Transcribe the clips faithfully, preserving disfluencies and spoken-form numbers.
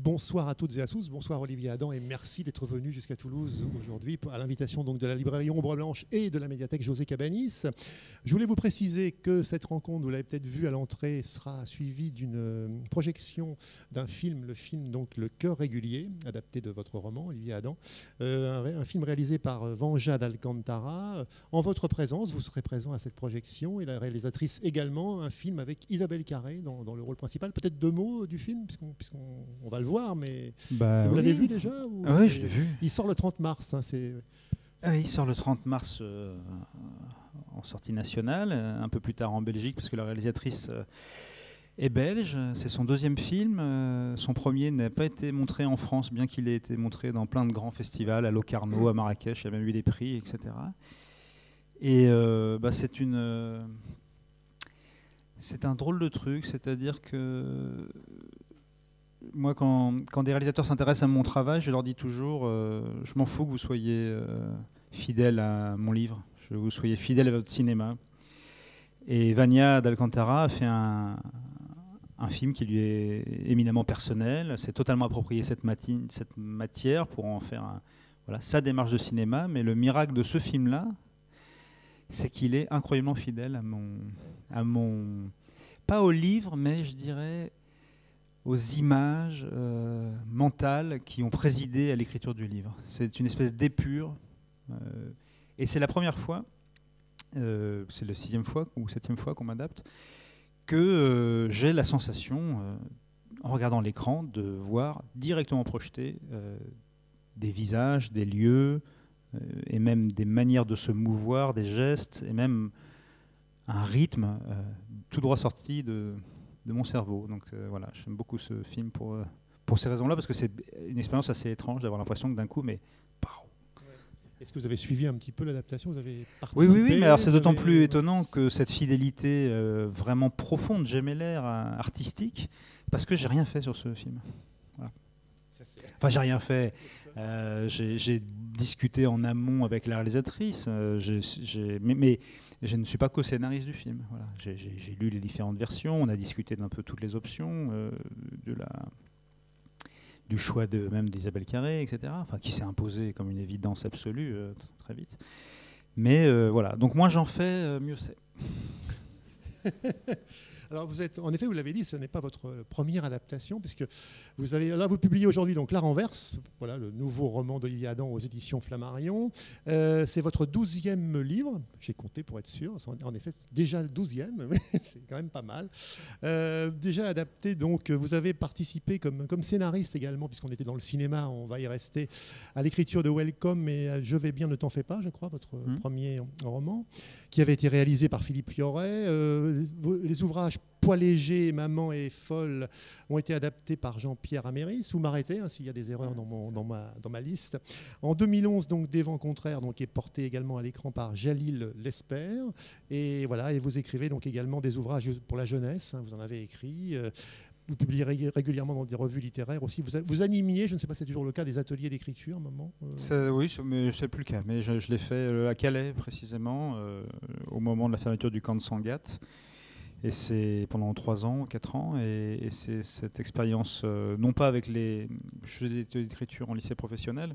Bonsoir à toutes et à tous, bonsoir Olivier Adam et merci d'être venu jusqu'à Toulouse aujourd'hui à l'invitation donc de la librairie Ombre Blanche et de la médiathèque José Cabanis. Je voulais vous préciser que cette rencontre, vous l'avez peut-être vu à l'entrée, sera suivie d'une projection d'un film, le film donc Le Cœur régulier, adapté de votre roman Olivier Adam, euh, un, un film réalisé par Vanja d'Alcantara. En votre présence, vous serez présent à cette projection et la réalisatrice également, un film avec Isabelle Carré dans, dans le rôle principal. Peut-être deux mots du film puisqu'on puisqu'on on va le voir, mais bah, vous oui. l'avez vu déjà ou ah Oui, je l'ai vu. Il sort le trente mars. Hein, c'est... Ah, il sort le trente mars euh, en sortie nationale, un peu plus tard en Belgique, parce que la réalisatrice euh, est belge. C'est son deuxième film. Euh, son premier n'a pas été montré en France, bien qu'il ait été montré dans plein de grands festivals, à Locarno, à Marrakech, il a même eu des prix, et cetera. Et euh, bah, c'est une... Euh, c'est un drôle de truc, c'est-à-dire que... Moi, quand, quand des réalisateurs s'intéressent à mon travail, je leur dis toujours euh, je m'en fous que vous soyez euh, fidèle à mon livre, que vous soyez fidèle à votre cinéma. Et Vanja d'Alcantara a fait un, un film qui lui est éminemment personnel, s'est totalement approprié cette, mati- cette matière pour en faire un, voilà, sa démarche de cinéma. Mais le miracle de ce film-là, c'est qu'il est incroyablement fidèle à mon, à mon... pas au livre, mais je dirais... aux images euh, mentales qui ont présidé à l'écriture du livre. C'est une espèce d'épure. Euh, et c'est la première fois, euh, c'est la sixième fois ou septième fois qu'on m'adapte, que euh, j'ai la sensation, euh, en regardant l'écran, de voir directement projeter euh, des visages, des lieux, euh, et même des manières de se mouvoir, des gestes, et même un rythme euh, tout droit sorti de... de mon cerveau. Donc euh, voilà, j'aime beaucoup ce film pour, euh, pour ces raisons-là, parce que c'est une expérience assez étrange d'avoir l'impression que d'un coup, mais... Est-ce que vous avez suivi un petit peu l'adaptation? Vous avez Oui, oui, oui, mais alors c'est vous d'autant avez... plus étonnant que cette fidélité euh, vraiment profonde, gémellaire, euh, artistique, parce que j'ai rien fait sur ce film. Voilà. Enfin, j'ai rien fait. Euh, j'ai, j'ai discuté en amont avec la réalisatrice, euh, j'ai, j'ai, mais, mais je ne suis pas co-scénariste du film. Voilà. J'ai, j'ai, j'ai lu les différentes versions, on a discuté d'un peu toutes les options, euh, de la, du choix de, même d'Isabelle Carré, et cetera. Enfin, qui s'est imposé comme une évidence absolue euh, très vite. Mais euh, voilà, donc moins j'en fais, euh, mieux c'est. Alors vous êtes, en effet, vous l'avez dit, ce n'est pas votre première adaptation, puisque vous avez, là vous publiez aujourd'hui donc La Renverse, voilà le nouveau roman d'Olivier Adam aux éditions Flammarion. Euh, c'est votre douzième livre, j'ai compté pour être sûr, en effet déjà le douzième, c'est quand même pas mal. Euh, déjà adapté, donc vous avez participé comme, comme scénariste également, puisqu'on était dans le cinéma, on va y rester, à l'écriture de Welcome et Je vais bien, ne t'en fais pas, je crois, votre mmh. premier roman, qui avait été réalisé par Philippe Liorret. Euh, les ouvrages Poids léger, Maman est folle ont été adaptés par Jean-Pierre Améris. Vous m'arrêtez hein, s'il y a des erreurs dans, mon, dans, ma, dans ma liste. En deux mille onze, donc, Des vents contraires, donc, est porté également à l'écran par Jalil Lesper. Et, voilà, et vous écrivez donc également des ouvrages pour la jeunesse. Hein, vous en avez écrit. Euh, vous publiez régulièrement dans des revues littéraires aussi. Vous, vous animiez, je ne sais pas si c'est toujours le cas, des ateliers d'écriture, maman euh... Ça, oui, mais ce n'est plus le cas. Mais je, je l'ai fait à Calais, précisément, euh, au moment de la fermeture du camp de Sangatte. Et c'est pendant trois ans, quatre ans. Et, et c'est cette expérience, euh, non pas avec les... Je faisais des ateliers d'écriture en lycée professionnel.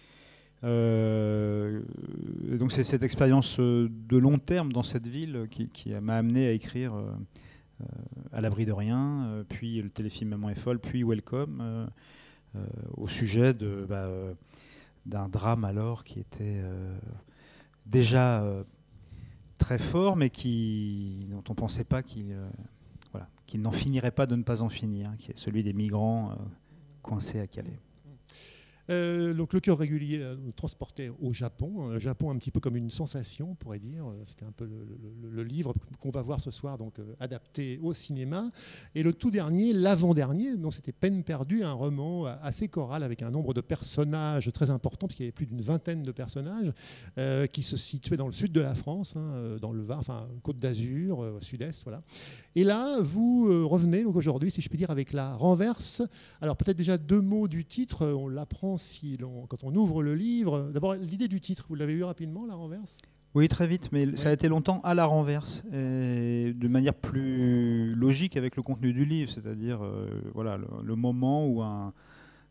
Euh, donc c'est cette expérience de long terme dans cette ville qui, qui m'a amené à écrire... Euh, Euh, à l'abri de rien, euh, puis le téléfilm Maman est folle, puis Welcome, euh, euh, au sujet de, bah, euh, d'un drame alors qui était euh, déjà euh, très fort, mais qui, dont on ne pensait pas qu'il, euh, voilà, qu'il n'en finirait pas de ne pas en finir, hein, qui est celui des migrants euh, coincés à Calais. Euh, donc le cœur régulier euh, transporté au Japon, un Japon un petit peu comme une sensation, on pourrait dire. C'était un peu le, le, le livre qu'on va voir ce soir, donc euh, adapté au cinéma. Et le tout dernier, l'avant-dernier, donc c'était Peine perdue, un roman assez choral avec un nombre de personnages très important, puisqu'il y avait plus d'une vingtaine de personnages euh, qui se situaient dans le sud de la France, hein, dans le Var, enfin Côte d'Azur, euh, sud-est, voilà. Et là, vous euh, revenez donc aujourd'hui, si je puis dire, avec La Renverse. Alors peut-être déjà deux mots du titre, on l'apprend si l'on, quand on ouvre le livre. D'abord, l'idée du titre, vous l'avez eu rapidement, La Renverse ? Oui, très vite, mais ouais. Ça a été longtemps à la renverse, et de manière plus logique avec le contenu du livre, c'est-à-dire euh, voilà, le, le moment où un,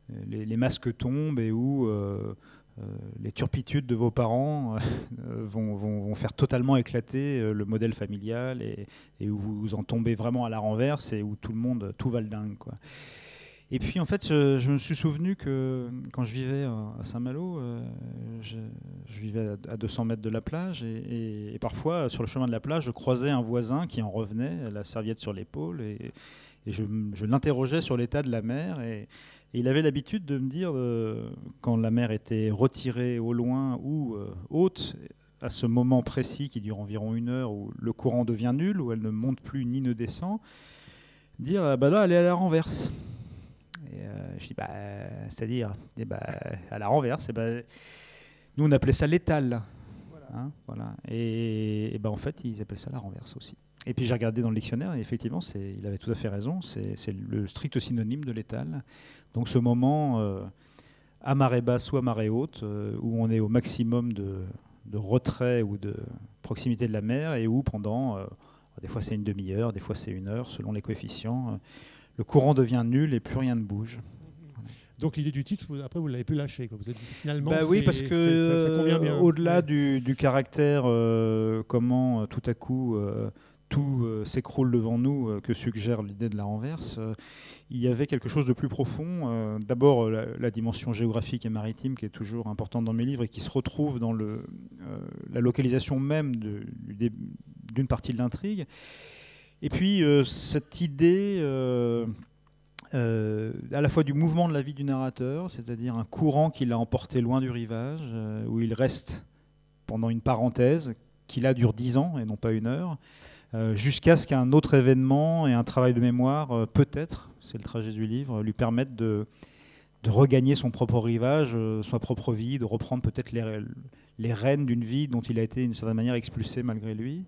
les, les masques tombent et où euh, euh, les turpitudes de vos parents euh, vont, vont, vont faire totalement éclater euh, le modèle familial et, et où vous en tombez vraiment à la renverse et où tout le monde, tout va le dingue, quoi. Et puis en fait, je, je me suis souvenu que quand je vivais à Saint-Malo, euh, je, je vivais à deux cents mètres de la plage et, et, et parfois sur le chemin de la plage, je croisais un voisin qui en revenait, la serviette sur l'épaule, et, et je, je l'interrogeais sur l'état de la mer. Et, et il avait l'habitude de me dire, euh, quand la mer était retirée au loin ou euh, haute, à ce moment précis qui dure environ une heure, où le courant devient nul, où elle ne monte plus ni ne descend, dire ah bah là, elle est à la renverse. Et euh, je dis, bah, c'est-à-dire, eh bah, à la renverse, eh bah, nous on appelait ça l'étale. Voilà. Hein, voilà. Et, et bah, en fait, ils appellent ça la renverse aussi. Et puis j'ai regardé dans le dictionnaire, et effectivement, c'est, il avait tout à fait raison, c'est, c'est le strict synonyme de l'étale. Donc ce moment euh, à marée basse ou à marée haute, euh, où on est au maximum de, de retrait ou de proximité de la mer, et où pendant, euh, des fois c'est une demi-heure, des fois c'est une heure, selon les coefficients, euh, le courant devient nul et plus rien ne bouge. Donc l'idée du titre, après vous l'avez pu lâcher, quoi. Vous êtes dit finalement. Bah oui, parce que ça, ça convient bien. Au-delà ouais. du, du caractère, euh, comment euh, tout à coup euh, tout euh, s'écroule devant nous, euh, que suggère l'idée de la renverse, euh, il y avait quelque chose de plus profond. Euh, d'abord la, la dimension géographique et maritime qui est toujours importante dans mes livres et qui se retrouve dans le, euh, la localisation même de, d'une partie de l'intrigue. Et puis euh, cette idée euh, euh, à la fois du mouvement de la vie du narrateur, c'est-à-dire un courant qui l'a emporté loin du rivage, euh, où il reste pendant une parenthèse qui là dure dix ans et non pas une heure, euh, jusqu'à ce qu'un autre événement et un travail de mémoire, euh, peut-être, c'est le trajet du livre, lui permettent de, de regagner son propre rivage, euh, sa propre vie, de reprendre peut-être les, les rênes d'une vie dont il a été d'une certaine manière expulsé malgré lui.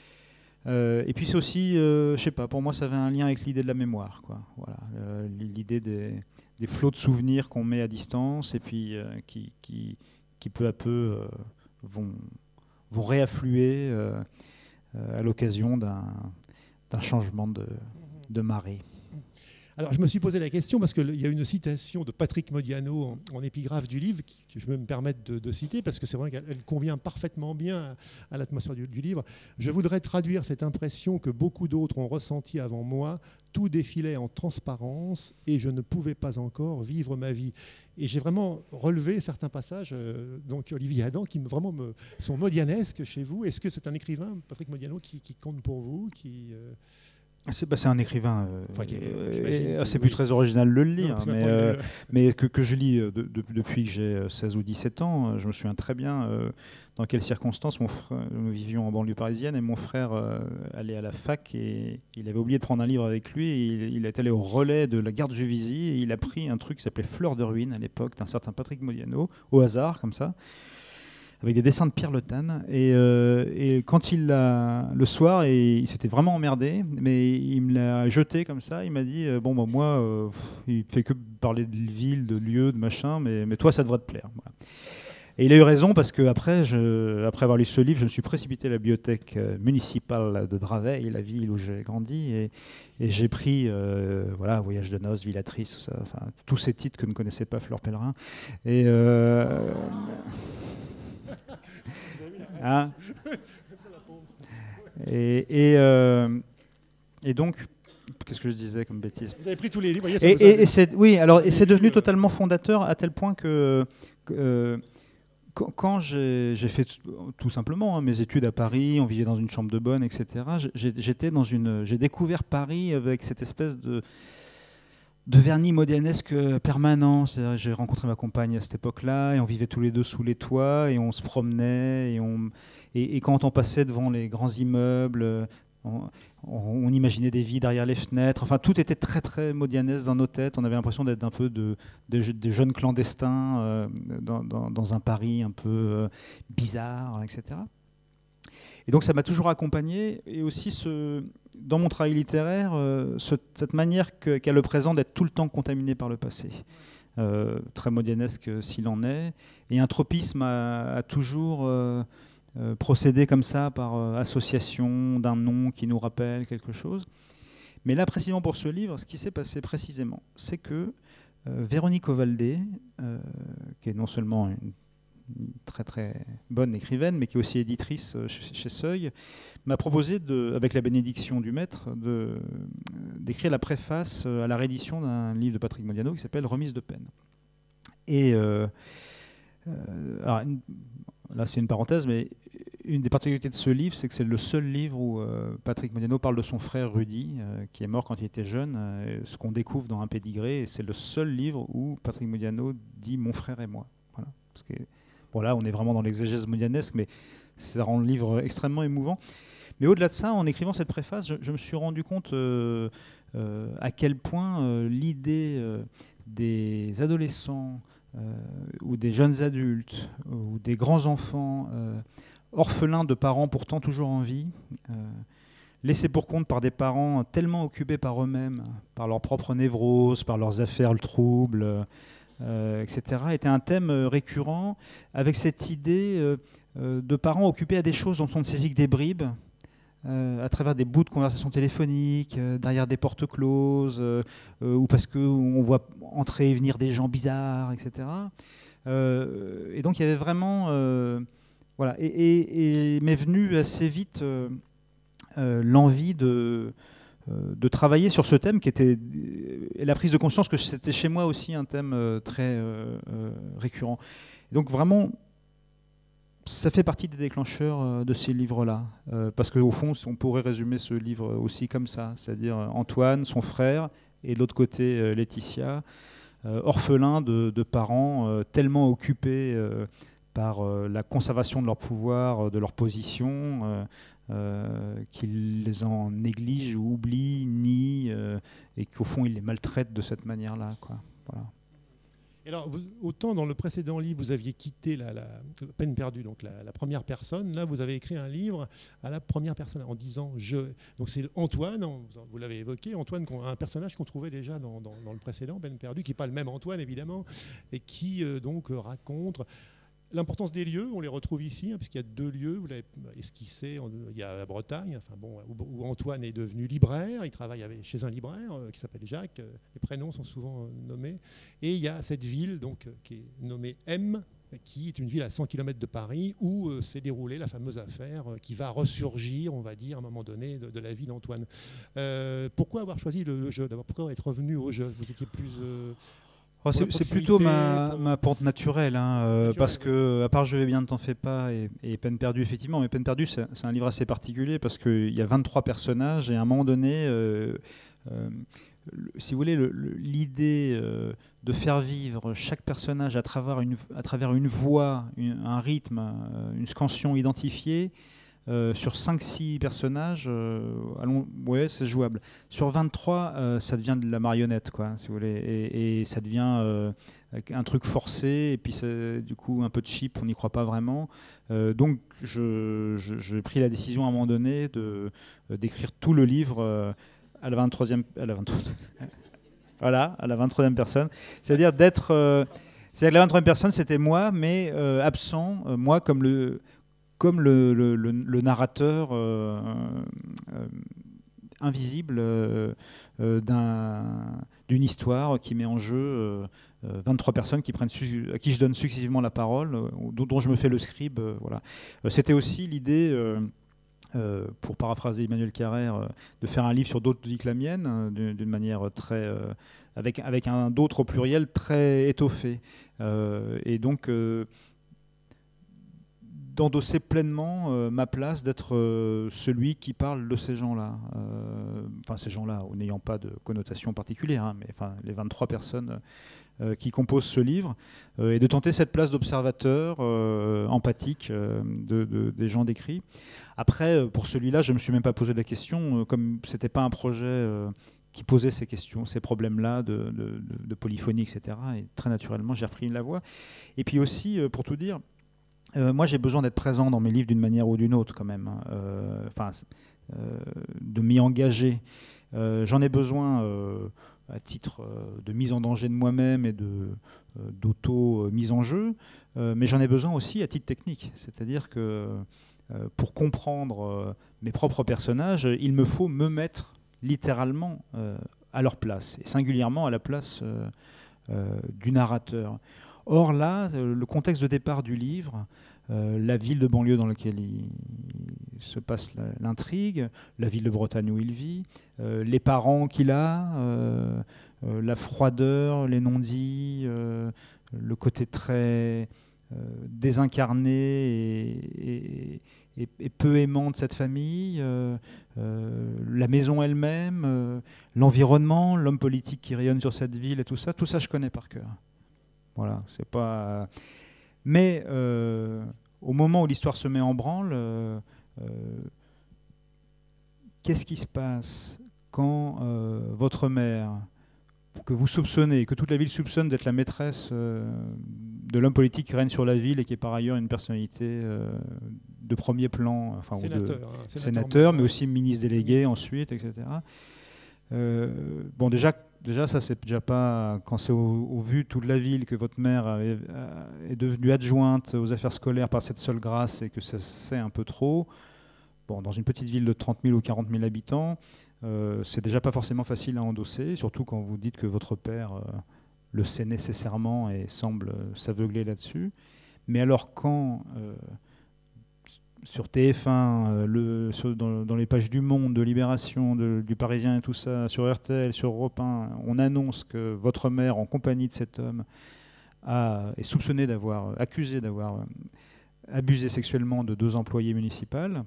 Euh, et puis c'est aussi, euh, je sais pas, pour moi ça avait un lien avec l'idée de la mémoire, quoi. Voilà, euh, l'idée des, des flots de souvenirs qu'on met à distance et puis euh, qui, qui, qui peu à peu euh, vont, vont réaffluer euh, euh, à l'occasion d'un, d'un changement de, de marée. Alors, je me suis posé la question parce qu'il y a une citation de Patrick Modiano en, en épigraphe du livre qui, que je vais me permettre de, de citer parce que c'est vrai qu'elle convient parfaitement bien à, à l'atmosphère du, du livre. Je voudrais traduire cette impression que beaucoup d'autres ont ressentie avant moi. Tout défilait en transparence et je ne pouvais pas encore vivre ma vie. Et j'ai vraiment relevé certains passages, euh, donc Olivier Adam, qui me, vraiment me, sont modianesques chez vous. Est-ce que c'est un écrivain, Patrick Modiano, qui, qui compte pour vous qui, euh C'est, bah, c'est un écrivain, euh, enfin, qui, euh, c'est oui. plus très original de le lire, non, mais, euh, mais que, que je lis de, de, depuis que j'ai seize ou dix-sept ans. Je me souviens très bien euh, dans quelles circonstances mon frère, nous vivions en banlieue parisienne et mon frère euh, allait à la fac et il avait oublié de prendre un livre avec lui. Et il, il est allé au relais de la gare de Juvisy et il a pris un truc qui s'appelait Fleur de ruine à l'époque d'un certain Patrick Modiano, au hasard comme ça, avec des dessins de Pierre Le Tan. Et, euh, et quand il l'a, le soir, et il s'était vraiment emmerdé, mais il me l'a jeté comme ça, il m'a dit, euh, bon, bah, moi, euh, il fait que parler de ville, de lieu, de machin, mais, mais toi, ça devrait te plaire. Voilà. Et il a eu raison, parce qu'après, après avoir lu ce livre, je me suis précipité à la bibliothèque municipale de Draveil, la ville où j'ai grandi, et, et j'ai pris euh, voilà, Voyage de noces, Villatrice, tout ça, enfin, tous ces titres que ne connaissait pas Fleur Pellerin. Et... Euh, Hein et, et, euh, et donc, qu'est-ce que je disais comme bêtise ? Vous avez pris tous les livres. Voyez, et, et, et c'est, oui, alors, et c'est devenu totalement fondateur à tel point que, que euh, quand, quand j'ai, j'ai fait tout simplement hein, mes études à Paris, on vivait dans une chambre de bonne, et cetera. J'ai, j'étais dans une, j'ai découvert Paris avec cette espèce de de vernis modianesque permanent. C'est-à-dire, j'ai rencontré ma compagne à cette époque-là et on vivait tous les deux sous les toits et on se promenait et, on, et, et quand on passait devant les grands immeubles, on, on imaginait des vies derrière les fenêtres. Enfin, tout était très très modianesque dans nos têtes. On avait l'impression d'être un peu de, de, de jeunes clandestins euh, dans, dans, dans un Paris un peu euh, bizarre, et cetera. Et donc ça m'a toujours accompagné, et aussi ce, dans mon travail littéraire, euh, ce, cette manière que, qu'a le présent d'être tout le temps contaminé par le passé, euh, très modianesque s'il en est, et un tropisme a, a toujours euh, euh, procédé comme ça par euh, association d'un nom qui nous rappelle quelque chose. Mais là, précisément pour ce livre, ce qui s'est passé précisément, c'est que euh, Véronique Ovaldé, euh, qui est non seulement une, une très très bonne écrivaine, mais qui est aussi éditrice chez, chez Seuil, m'a proposé, de, avec la bénédiction du maître, de, d'écrire la préface à la réédition d'un livre de Patrick Modiano qui s'appelle Remise de peine. Et euh, euh, alors, une, là c'est une parenthèse, mais une des particularités de ce livre, c'est que c'est le seul livre où euh, Patrick Modiano parle de son frère Rudy, euh, qui est mort quand il était jeune, euh, ce qu'on découvre dans Un pédigré, et c'est le seul livre où Patrick Modiano dit « mon frère et moi ». Voilà. Parce que, bon, là, on est vraiment dans l'exégèse modianesque, mais ça rend le livre extrêmement émouvant. Mais au-delà de ça, en écrivant cette préface, je, je me suis rendu compte euh, euh, à quel point euh, l'idée euh, des adolescents euh, ou des jeunes adultes ou des grands-enfants euh, orphelins de parents pourtant toujours en vie, euh, laissés pour compte par des parents tellement occupés par eux-mêmes, par leurs propres névroses, par leurs affaires le trouble, euh, et cetera, était un thème récurrent avec cette idée euh, euh, de parents occupés à des choses dont on ne saisit que des bribes, euh, à travers des bouts de conversation téléphonique, euh, derrière des portes closes, euh, euh, ou parce qu'on voit entrer et venir des gens bizarres, et cetera. Euh, et donc il y avait vraiment... Euh, Voilà, et, et, et m'est venue assez vite euh, euh, l'envie de, euh, de travailler sur ce thème qui était, et la prise de conscience que c'était chez moi aussi un thème euh, très euh, euh, récurrent. Et donc vraiment, ça fait partie des déclencheurs euh, de ces livres-là, euh, parce qu'au fond, on pourrait résumer ce livre aussi comme ça, c'est-à-dire Antoine, son frère, et de l'autre côté euh, Laetitia, euh, orphelins de, de parents euh, tellement occupés euh, par euh, la conservation de leur pouvoir, de leur position, euh, euh, qu'ils les en négligent ou oublient, nient, euh, et qu'au fond, ils les maltraitent de cette manière-là, quoi. Voilà. Et alors, vous, autant dans le précédent livre, vous aviez quitté la, la peine perdue, donc la, la première personne, là, vous avez écrit un livre à la première personne en disant « je ». Donc c'est Antoine, vous l'avez évoqué, Antoine, un personnage qu'on trouvait déjà dans, dans, dans le précédent, peine perdue, qui n'est pas le même Antoine, évidemment, et qui euh, donc raconte... L'importance des lieux, on les retrouve ici, hein, puisqu'il y a deux lieux, vous l'avez esquissé, il y a la Bretagne, enfin, bon, où, où Antoine est devenu libraire, il travaille avec, chez un libraire euh, qui s'appelle Jacques, euh, les prénoms sont souvent euh, nommés, et il y a cette ville donc, euh, qui est nommée M, qui est une ville à cent kilomètres de Paris, où euh, s'est déroulée la fameuse affaire euh, qui va ressurgir, on va dire, à un moment donné, de, de la vie d'Antoine. Euh, pourquoi avoir choisi le, le jeu d'abord? Pourquoi être revenu au jeu? Vous étiez plus... Euh, Oh, c'est, c'est plutôt ma, pour... ma pente naturelle, hein, euh, naturelle, parce que, à part Je vais bien, ne t'en fais pas, et, et Peine perdue, effectivement, mais Peine perdue, c'est, c'est un livre assez particulier, parce qu'il y a vingt-trois personnages, et à un moment donné, euh, euh, le, si vous voulez, le, le, l'idée euh, de faire vivre chaque personnage à travers une, à travers une voix, une, un rythme, une scansion identifiée, Euh, sur cinq six personnages, euh, allons, ouais, c'est jouable. Sur vingt-trois, euh, ça devient de la marionnette, quoi, si vous voulez, et, et ça devient euh, un truc forcé, et puis du coup un peu de cheap, on n'y croit pas vraiment. Euh, donc je, je, j'ai pris la décision à un moment donné de, d'écrire tout le livre euh, à la vingt-troisième, à la vingt-troisième, voilà, à la vingt-troisième personne, c'est-à-dire d'être, euh, c'est-à-dire que la vingt-troisième personne, c'était moi, mais euh, absent, euh, moi comme le comme le, le, le, le narrateur euh, euh, invisible euh, euh, d'un, d'une histoire qui met en jeu euh, vingt-trois personnes qui prennent su- à qui je donne successivement la parole, euh, dont, dont je me fais le scribe. Euh, voilà. Euh, c'était aussi l'idée, euh, euh, pour paraphraser Emmanuel Carrère, euh, de faire un livre sur d'autres vies que la mienne, euh, d'une, d'une manière très... Euh, avec, avec un d'autres au pluriel très étoffé. Euh, et donc... Euh, d'endosser pleinement euh, ma place, d'être euh, celui qui parle de ces gens-là. Euh, enfin, ces gens-là, n'ayant pas de connotation particulière, hein, mais enfin, les vingt-trois personnes euh, qui composent ce livre, euh, et de tenter cette place d'observateur euh, empathique euh, de, de, des gens décrits. Après, pour celui-là, je ne me suis même pas posé la question, euh, comme ce n'était pas un projet... Euh, qui posait ces questions, ces problèmes-là de, de, de, de polyphonie, et cetera. Et très naturellement, j'ai repris la voix. Et puis aussi, euh, pour tout dire, Euh, moi, j'ai besoin d'être présent dans mes livres d'une manière ou d'une autre, quand même. Euh, enfin, euh, de m'y engager. Euh, j'en ai besoin euh, à titre euh, de mise en danger de moi-même et de, euh, d'auto-mise en jeu, euh, mais j'en ai besoin aussi à titre technique. C'est-à-dire que euh, pour comprendre euh, mes propres personnages, il me faut me mettre littéralement euh, à leur place, et singulièrement à la place... Euh, euh, du narrateur. Or là, le contexte de départ du livre, euh, la ville de banlieue dans laquelle il, il se passe l'intrigue, la ville de Bretagne où il vit, euh, les parents qu'il a, euh, euh, la froideur, les non-dits, euh, le côté très euh, désincarné et, et, et, et peu aimant de cette famille, euh, euh, la maison elle-même, euh, l'environnement, l'homme politique qui rayonne sur cette ville et tout ça, tout ça je connais par cœur. Voilà, c'est pas. Mais euh, au moment où l'histoire se met en branle, euh, euh, qu'est-ce qui se passe quand euh, votre mère, que vous soupçonnez, que toute la ville soupçonne d'être la maîtresse euh, de l'homme politique qui règne sur la ville et qui est par ailleurs une personnalité euh, de premier plan, enfin sénateur, ou de, hein, sénateur, sénateur, mais aussi ministre délégué ensuite, et cetera. Euh, bon, déjà. Déjà, ça, c'est déjà pas quand c'est au, au vu de toute la ville que votre mère est, est devenue adjointe aux affaires scolaires par cette seule grâce et que ça c'est un peu trop. Bon, dans une petite ville de trente mille ou quarante mille habitants, euh, c'est déjà pas forcément facile à endosser, surtout quand vous dites que votre père euh, le sait nécessairement et semble s'aveugler là-dessus. Mais alors quand euh, sur T F un, euh, le, sur, dans, dans les pages du Monde, de Libération, de, du Parisien et tout ça, sur R T L, sur Europe un, on annonce que votre mère, en compagnie de cet homme, a, est soupçonnée d'avoir, accusée d'avoir abusé sexuellement de deux employés municipales.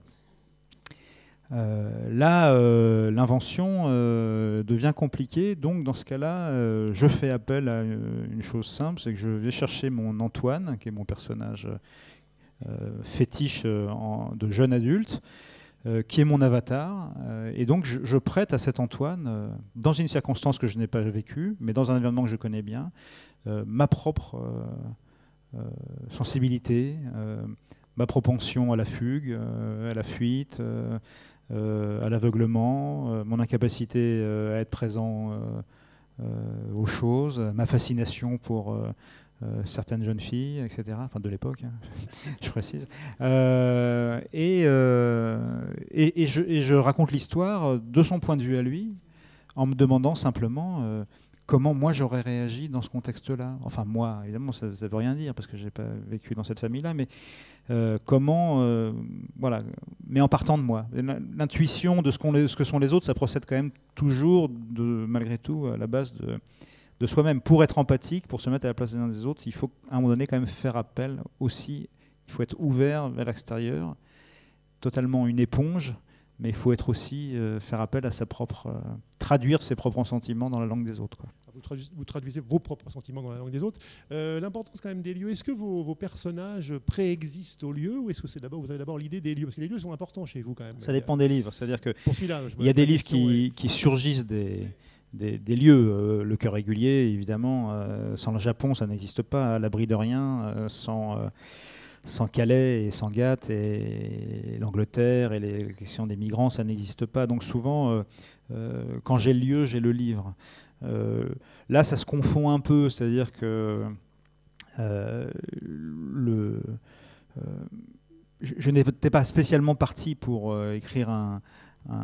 Euh, là, euh, l'invention euh, devient compliquée. Donc, dans ce cas-là, euh, je fais appel à une chose simple, c'est que je vais chercher mon Antoine, qui est mon personnage Euh, fétiche euh, en, de jeune adulte, euh, qui est mon avatar. Euh, et donc, je, je prête à cet Antoine, euh, dans une circonstance que je n'ai pas vécue, mais dans un environnement que je connais bien, euh, ma propre euh, euh, sensibilité, euh, ma propension à la fugue, euh, à la fuite, euh, euh, à l'aveuglement, euh, mon incapacité euh, à être présent euh, euh, aux choses, ma fascination pour euh, euh, certaines jeunes filles, et cetera. Enfin, de l'époque, hein, je précise. Euh, et, euh, et, et, je, et je raconte l'histoire de son point de vue à lui, en me demandant simplement euh, comment moi j'aurais réagi dans ce contexte-là. Enfin, moi, évidemment, ça ne veut rien dire, parce que je n'ai pas vécu dans cette famille-là, mais euh, comment... Euh, voilà, mais en partant de moi. L'intuition de ce, qu'on, ce que sont les autres, ça procède quand même toujours, de, malgré tout, à la base de... de soi-même. Pour être empathique, pour se mettre à la place des uns des autres, il faut à un moment donné quand même faire appel aussi, il faut être ouvert vers l'extérieur, totalement une éponge, mais il faut être aussi euh, faire appel à sa propre... Euh, traduire ses propres sentiments dans la langue des autres, quoi. Vous traduisez, vous traduisez vos propres sentiments dans la langue des autres. Euh, l'importance quand même des lieux, est-ce que vos, vos personnages préexistent aux lieux ou est-ce que c'est d'abord, vous avez d'abord l'idée des lieux? Parce que les lieux sont importants chez vous quand même. Ça dépend des livres, c'est-à-dire que il y a des livres qui, et... qui surgissent des... Des, des lieux, euh, le cœur régulier, évidemment, euh, sans le Japon, ça n'existe pas, à l'abri de rien, euh, sans, euh, sans Calais et sans Ghat et, et l'Angleterre et les questions des migrants, ça n'existe pas. Donc souvent, euh, euh, quand j'ai le lieu, j'ai le livre. Euh, là, ça se confond un peu, c'est-à-dire que euh, le, euh, je, je n'étais pas spécialement parti pour euh, écrire un... un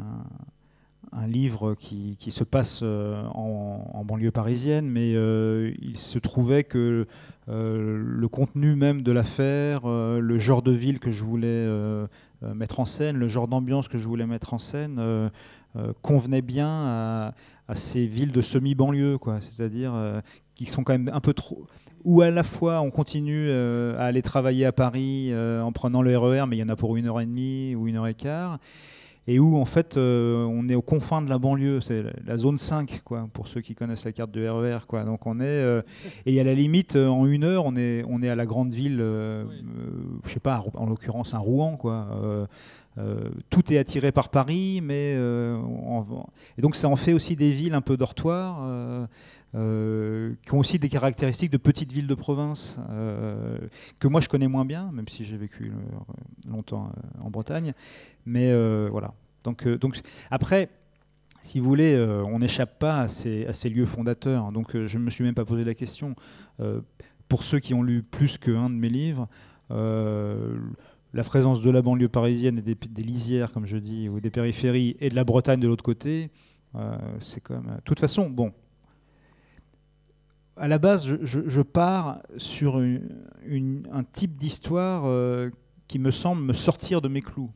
un livre qui, qui se passe euh, en, en banlieue parisienne, mais euh, il se trouvait que euh, le contenu même de l'affaire, euh, le genre de ville que je voulais euh, mettre en scène, le genre d'ambiance que je voulais mettre en scène, euh, euh, convenait bien à, à ces villes de semi-banlieue, quoi. C'est-à-dire euh, qui sont quand même un peu trop... Où à la fois on continue euh, à aller travailler à Paris euh, en prenant le R E R, mais il y en a pour une heure et demie ou une heure et quart, et où en fait euh, on est aux confins de la banlieue, c'est la, la zone cinq, quoi, pour ceux qui connaissent la carte du R E R, quoi. Donc on est euh, et à la limite euh, en une heure on est on est à la grande ville, euh, oui. euh, je sais pas, en l'occurrence un Rouen, quoi. Euh, euh, tout est attiré par Paris, mais euh, on, et donc ça en fait aussi des villes un peu dortoirs. Euh, Euh, qui ont aussi des caractéristiques de petites villes de province euh, que moi je connais moins bien, même si j'ai vécu euh, longtemps euh, en Bretagne. Mais euh, voilà. Donc, euh, donc après, si vous voulez, euh, on n'échappe pas à ces, à ces lieux fondateurs. Donc euh, je ne me suis même pas posé la question. Euh, pour ceux qui ont lu plus qu'un de mes livres, euh, la présence de la banlieue parisienne et des, des lisières, comme je dis, ou des périphéries, et de la Bretagne de l'autre côté, euh, c'est comme... De toute façon, bon... à la base, je, je, je pars sur une, une, un type d'histoire euh, qui me semble me sortir de mes clous.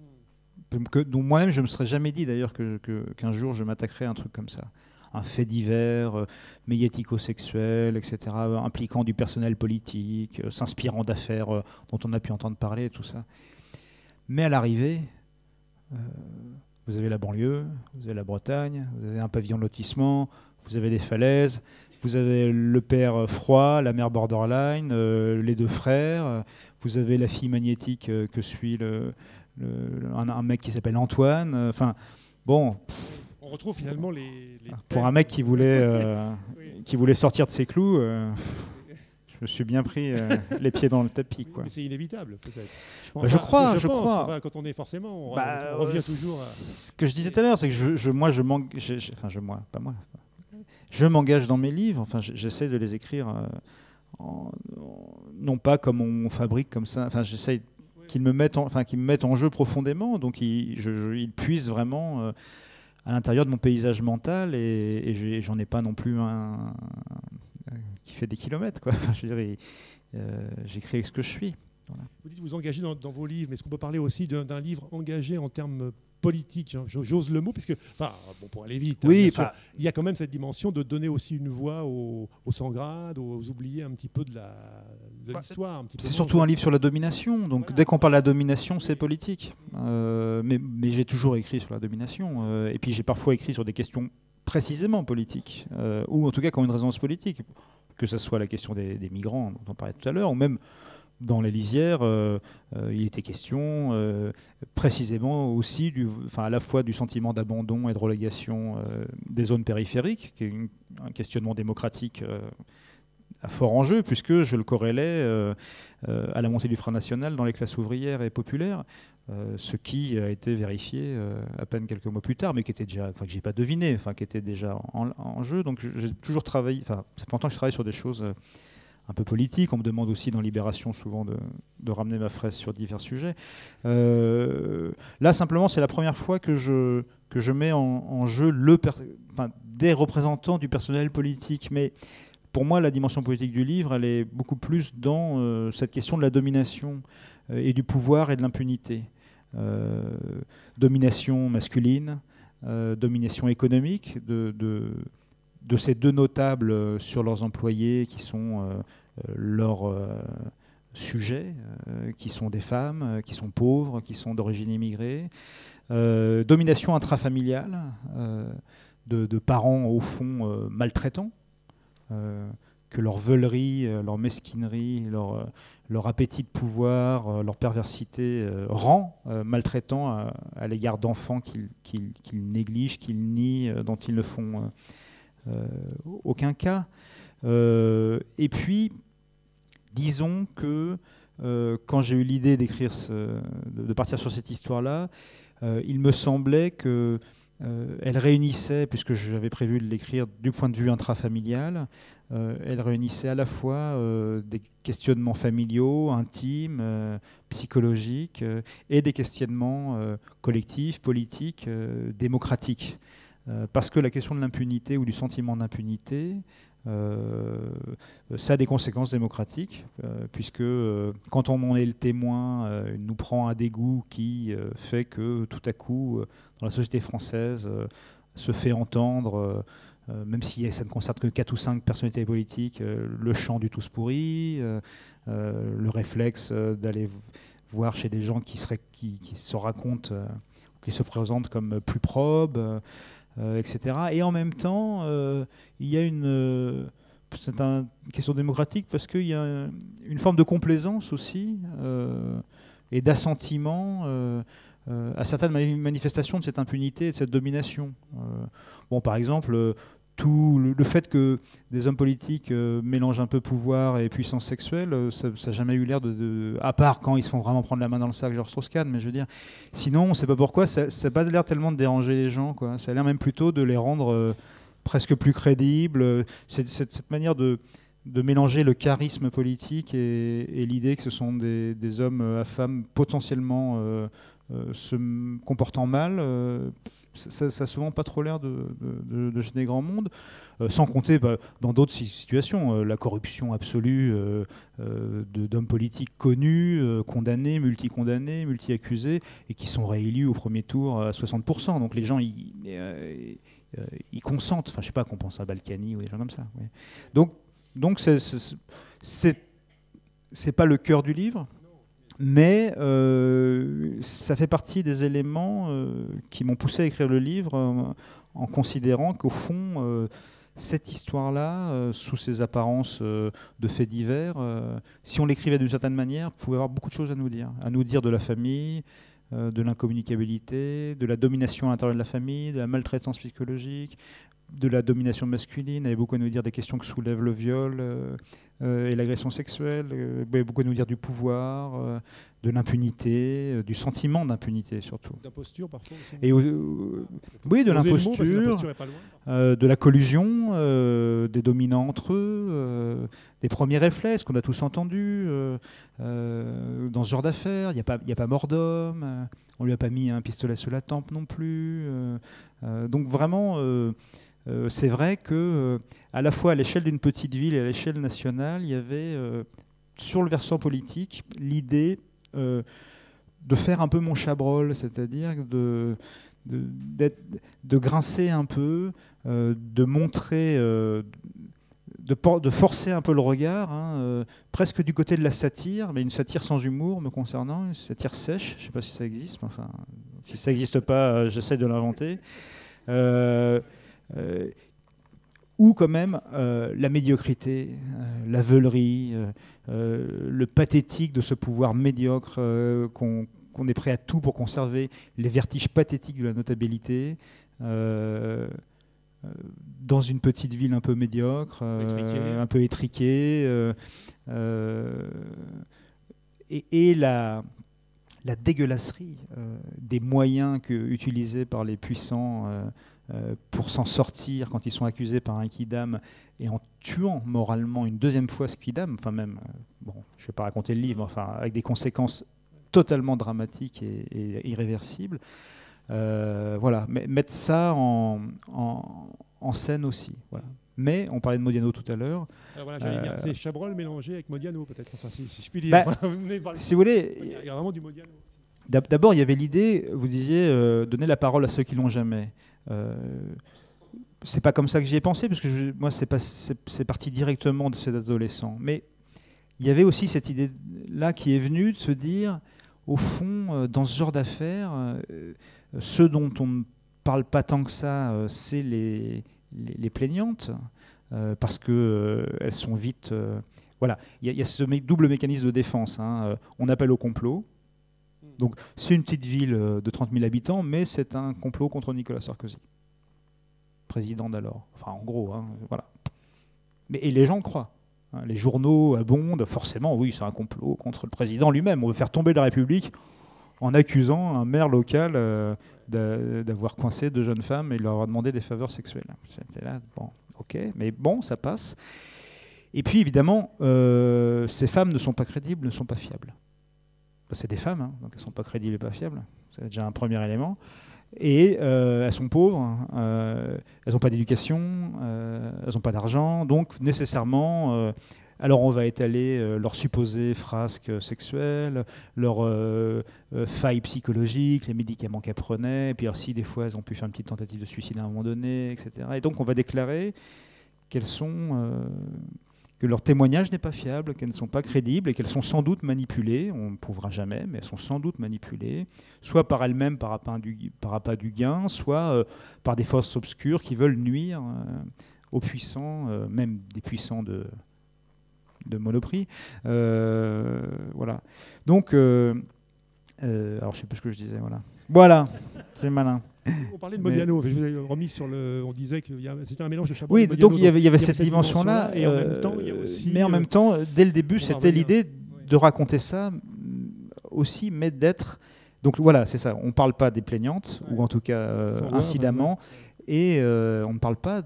Que, dont moi-même, je ne me serais jamais dit d'ailleurs que, que, qu'un jour je m'attaquerais à un truc comme ça. Un fait divers, euh, médiatico-sexuel, et cetera, euh, impliquant du personnel politique, euh, s'inspirant d'affaires euh, dont on a pu entendre parler, tout ça. Mais à l'arrivée, euh, vous avez la banlieue, vous avez la Bretagne, vous avez un pavillon de lotissement, vous avez des falaises, vous avez le père froid, la mère borderline, euh, les deux frères, euh, vous avez la fille magnétique euh, que suit le... Le, un, un mec qui s'appelle Antoine, enfin euh, bon. On retrouve finalement les. les pour un mec qui voulait, euh, oui. qui voulait sortir de ses clous, euh, je me suis bien pris euh, les pieds dans le tapis, quoi. Oui, mais c'est inévitable, peut-être. Je, bah, je crois, je, je pense, crois. Enfin, quand on est forcément, on, bah, on revient euh, toujours. À... Ce que je disais tout à l'heure, c'est que je, je, moi, je manque, enfin, je moi, pas moi. Je m'engage dans mes livres. Enfin, j'essaie de les écrire, euh, en, en, non pas comme on fabrique comme ça. Enfin, j'essaie qu'ils me mettent en, enfin, qu'ils me mettent en jeu profondément, donc ils, je, je, ils puisent vraiment euh, à l'intérieur de mon paysage mental, et, et j'en ai pas non plus un, un, un qui fait des kilomètres, quoi. Enfin, je veux dire, euh, j'écris ce que je suis. Voilà. Vous dites vous engagez dans, dans vos livres, mais est-ce qu'on peut parler aussi d'un livre engagé en termes politique, j'ose le mot, puisque, enfin, bon, pour aller vite, oui, hein, sûr, bah, il y a quand même cette dimension de donner aussi une voix aux, aux sans-grades, aux oubliés un petit peu de la de bah, l'histoire. C'est surtout un livre sur la domination, donc voilà. Dès qu'on parle de la domination, c'est politique. Euh, mais mais j'ai toujours écrit sur la domination, euh, et puis j'ai parfois écrit sur des questions précisément politiques, euh, ou en tout cas qui ont une résonance politique, que ce soit la question des, des migrants dont on parlait tout à l'heure, ou même dans les lisières, euh, euh, il était question euh, précisément aussi, du, enfin, à la fois du sentiment d'abandon et de relégation euh, des zones périphériques, qui est une, un questionnement démocratique euh, à fort enjeu, puisque je le corrélais euh, euh, à la montée du Front National dans les classes ouvrières et populaires, euh, ce qui a été vérifié euh, à peine quelques mois plus tard, mais qui était déjà, enfin, que j'ai pas deviné, enfin, qui était déjà en, en jeu. Donc j'ai toujours travaillé, enfin, ça fait longtemps que je travaille sur des choses Euh, un peu politique. On me demande aussi dans Libération souvent de, de ramener ma fraise sur divers sujets. Euh, là, simplement, c'est la première fois que je, que je mets en, en jeu le per, enfin, des représentants du personnel politique. Mais pour moi, la dimension politique du livre, elle est beaucoup plus dans euh, cette question de la domination euh, et du pouvoir et de l'impunité. Euh, domination masculine, euh, domination économique de... de de ces deux notables sur leurs employés qui sont euh, leurs euh, sujets, euh, qui sont des femmes, euh, qui sont pauvres, qui sont d'origine immigrée. Euh, domination intrafamiliale, euh, de, de parents au fond euh, maltraitants, euh, que leur veulerie, euh, leur mesquinerie, leur, euh, leur appétit de pouvoir, euh, leur perversité euh, rend euh, maltraitant à, à l'égard d'enfants qu'ils qu'ils, qu'ils négligent, qu'ils nient, euh, dont ils ne font... Euh, Euh, aucun cas. Euh, et puis, disons que euh, quand j'ai eu l'idée d'écrire, ce, de, de partir sur cette histoire-là, euh, il me semblait que euh, elle réunissait, puisque j'avais prévu de l'écrire du point de vue intrafamilial, euh, elle réunissait à la fois euh, des questionnements familiaux, intimes, euh, psychologiques, euh, et des questionnements euh, collectifs, politiques, euh, démocratiques. Euh, parce que la question de l'impunité ou du sentiment d'impunité, euh, ça a des conséquences démocratiques, euh, puisque euh, quand on en est le témoin, euh, il nous prend un dégoût qui euh, fait que tout à coup, euh, dans la société française, euh, se fait entendre, euh, même si ça ne concerne que quatre ou cinq personnalités politiques, euh, le chant du tous pourri, euh, euh, le réflexe euh, d'aller voir chez des gens qui, seraient, qui, qui se racontent, euh, qui se présentent comme plus probes, euh, Euh, et cetera. Et en même temps, euh, il y a une, euh, c'est un, une question démocratique parce qu'il y a une forme de complaisance aussi euh, et d'assentiment euh, euh, à certaines manifestations de cette impunité et de cette domination. Euh, bon, par exemple, euh, tout le, le fait que des hommes politiques euh, mélangent un peu pouvoir et puissance sexuelle, euh, ça n'a jamais eu l'air de, de... À part quand ils se font vraiment prendre la main dans le sac, genre Strauss-Kahn, mais je veux dire... Sinon, on ne sait pas pourquoi, ça n'a pas l'air tellement de déranger les gens, quoi. Ça a l'air même plutôt de les rendre euh, presque plus crédibles. C'est, c'est, cette manière de, de mélanger le charisme politique et, et l'idée que ce sont des, des hommes à femmes potentiellement euh, euh, se comportant mal... Euh, ça n'a souvent pas trop l'air de, de, de gêner grand monde, euh, sans compter bah, dans d'autres situations, euh, la corruption absolue euh, euh, d'hommes politiques connus, euh, condamnés, multi-condamnés, multi-accusés, et qui sont réélus au premier tour à soixante pour cent. Donc les gens, ils, euh, ils consentent. Enfin, je ne sais pas qu'on pense à Balkany ou des gens comme ça. Ouais. Donc, donc c'est, c'est, c'est, c'est pas le cœur du livre. Mais euh, ça fait partie des éléments euh, qui m'ont poussé à écrire le livre euh, en considérant qu'au fond, euh, cette histoire-là, euh, sous ses apparences euh, de faits divers, euh, si on l'écrivait d'une certaine manière, pouvait avoir beaucoup de choses à nous dire. À nous dire de la famille, euh, de l'incommunicabilité, de la domination à l'intérieur de la famille, de la maltraitance psychologique, de la domination masculine. Il avait beaucoup à nous dire des questions que soulève le viol euh, euh, et l'agression sexuelle. Euh, il avait beaucoup à nous dire du pouvoir, euh, de l'impunité, euh, du sentiment d'impunité surtout. D'imposture parfois aussi. Et, euh, oui, de l'imposture, euh, de la collusion, euh, des dominants entre eux, euh, des premiers réflexes qu'on a tous entendus euh, euh, dans ce genre d'affaires. Il n'y a pas, il n'y a pas mort d'homme, euh, on lui a pas mis un pistolet sous la tempe non plus. Euh, euh, donc vraiment... Euh, Euh, c'est vrai que, euh, à la fois à l'échelle d'une petite ville et à l'échelle nationale, il y avait, euh, sur le versant politique, l'idée euh, de faire un peu mon Chabrol, c'est-à-dire de, de, de grincer un peu, euh, de montrer, euh, de, de forcer un peu le regard, hein, euh, presque du côté de la satire, mais une satire sans humour me concernant, une satire sèche, je ne sais pas si ça existe, mais enfin, si ça n'existe pas, euh, j'essaie de l'inventer. Euh, Euh, ou quand même euh, la médiocrité, euh, la veulerie, euh, euh, le pathétique de ce pouvoir médiocre euh, qu'on, qu'on est prêt à tout pour conserver, les vertiges pathétiques de la notabilité, euh, euh, dans une petite ville un peu médiocre, euh, un peu étriquée, euh, euh, et, et la, la dégueulasserie euh, des moyens que, utilisés par les puissants euh, pour s'en sortir quand ils sont accusés par un quidam et en tuant moralement une deuxième fois ce quidam, enfin même, bon, je ne vais pas raconter le livre, enfin avec des conséquences totalement dramatiques et, et irréversibles. Euh, voilà, mais mettre ça en, en, en scène aussi. Voilà. Mais on parlait de Modiano tout à l'heure. Alors voilà, j'allais euh, dire, c'est Chabrol mélangé avec Modiano peut-être, enfin si, si je puis dire. Bah, enfin, vous parler, si vous voulez, il y a vraiment du Modiano aussi. D'abord, il y avait l'idée, vous disiez, euh, donner la parole à ceux qui l'ont jamais. Euh, c'est pas comme ça que j'y ai pensé, parce que je, moi, c'est, pas, c'est, c'est parti directement de ces adolescents. Mais il y avait aussi cette idée-là qui est venue de se dire, au fond, euh, dans ce genre d'affaires, euh, ceux dont on ne parle pas tant que ça, euh, c'est les, les, les plaignantes, euh, parce qu'elles euh, sont vite... Euh, voilà, il y, y a ce mé- double mécanisme de défense. Hein, euh, on appelle au complot. Donc c'est une petite ville de trente mille habitants, mais c'est un complot contre Nicolas Sarkozy, président d'alors. Enfin, en gros, hein, voilà. Mais, et les gens le croient. Hein, les journaux abondent, forcément, oui, c'est un complot contre le président lui-même. On veut faire tomber la République en accusant un maire local euh, d'avoir coincé deux jeunes femmes et leur avoir demandé des faveurs sexuelles. C'était là, bon, ok, mais bon, ça passe. Et puis, évidemment, euh, ces femmes ne sont pas crédibles, ne sont pas fiables. C'est des femmes, hein, donc elles ne sont pas crédibles et pas fiables. C'est déjà un premier élément. Et euh, elles sont pauvres, euh, elles n'ont pas d'éducation, euh, elles n'ont pas d'argent, donc nécessairement, euh, alors on va étaler euh, leurs supposées frasques sexuelles, leurs euh, euh, failles psychologiques, les médicaments qu'elles prenaient, et puis aussi des fois elles ont pu faire une petite tentative de suicide à un moment donné, et cetera. Et donc on va déclarer qu'elles sont... Euh, que leur témoignage n'est pas fiable, qu'elles ne sont pas crédibles et qu'elles sont sans doute manipulées, on ne prouvera jamais, mais elles sont sans doute manipulées, soit par elles-mêmes par appât du, par appât du gain, soit euh, par des forces obscures qui veulent nuire euh, aux puissants, euh, même des puissants de, de Monoprix. Euh, voilà. Donc, euh, euh, alors je ne sais plus ce que je disais, voilà. Voilà, c'est malin. On parlait de Modiano, mais... je vous ai remis sur le. On disait que c'était un mélange de Chabrol oui, et Modiano. donc il y avait, il y avait cette, cette dimension-là. dimension-là, et en même temps, il y a aussi. Mais en même temps, dès le début, c'était l'idée oui. de raconter ça aussi, mais d'être. Donc voilà, c'est ça. On ne parle pas des plaignantes, ouais. ou en tout cas euh, incidemment, ouais. et euh, on ne parle pas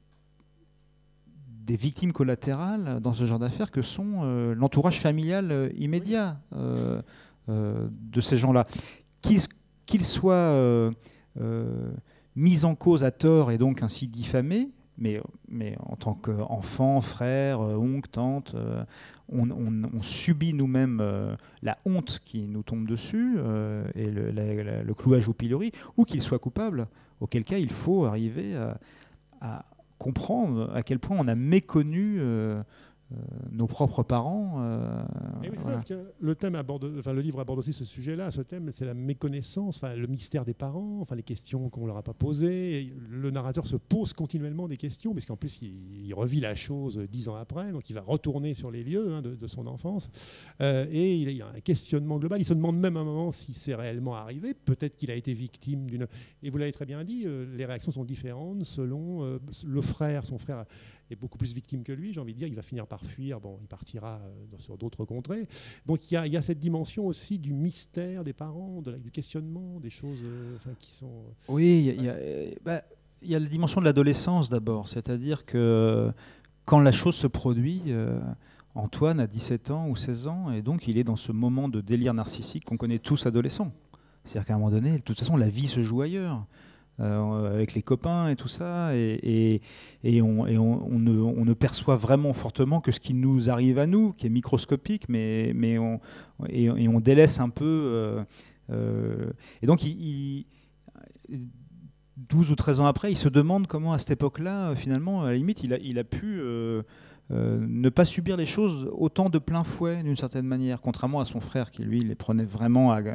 des victimes collatérales dans ce genre d'affaires que sont euh, l'entourage familial euh, immédiat oui. euh, euh, de ces gens-là. Qu'ils, qu'ils soient. Euh, euh, mis en cause à tort et donc ainsi diffamé, mais, mais en tant qu'enfant, frère, oncle, tante, euh, on, on, on subit nous-mêmes euh, la honte qui nous tombe dessus euh, et le, la, la, le clouage au pilori, ou qu'il soit coupable, auquel cas il faut arriver à, à comprendre à quel point on a méconnu euh, Euh, nos propres parents. Euh, oui, voilà. ça, parce que le thème aborde, enfin le livre aborde aussi ce sujet-là. Ce thème, c'est la méconnaissance, enfin le mystère des parents, enfin les questions qu'on leur a pas posées. Et le narrateur se pose continuellement des questions, parce qu'en plus il, il revit la chose dix ans après, donc il va retourner sur les lieux hein, de, de son enfance. Euh, et il y a un questionnement global. Il se demande même à un moment si c'est réellement arrivé. Peut-être qu'il a été victime d'une. Et vous l'avez très bien dit, euh, les réactions sont différentes selon euh, le frère, son frère. Est beaucoup plus victime que lui, j'ai envie de dire, il va finir par fuir, bon, il partira euh, sur d'autres contrées. Donc il y, a, il y a cette dimension aussi du mystère des parents, de la, du questionnement, des choses euh, enfin, qui sont... Oui, il y, y, bah, y a la dimension de l'adolescence d'abord, c'est-à-dire que quand la chose se produit, euh, Antoine a dix-sept ans ou seize ans, et donc il est dans ce moment de délire narcissique qu'on connaît tous adolescents. C'est-à-dire qu'à un moment donné, de toute façon, la vie se joue ailleurs. Euh, avec les copains et tout ça, et, et, et, on, et on, on, ne, on ne perçoit vraiment fortement que ce qui nous arrive à nous, qui est microscopique, mais, mais on, et, et on délaisse un peu. Euh, euh, et donc, il, il, douze ou treize ans après, il se demande comment, à cette époque-là, finalement, à la limite, il a, il a pu euh, euh, ne pas subir les choses autant de plein fouet, d'une certaine manière, contrairement à son frère, qui, lui, les prenait vraiment... À,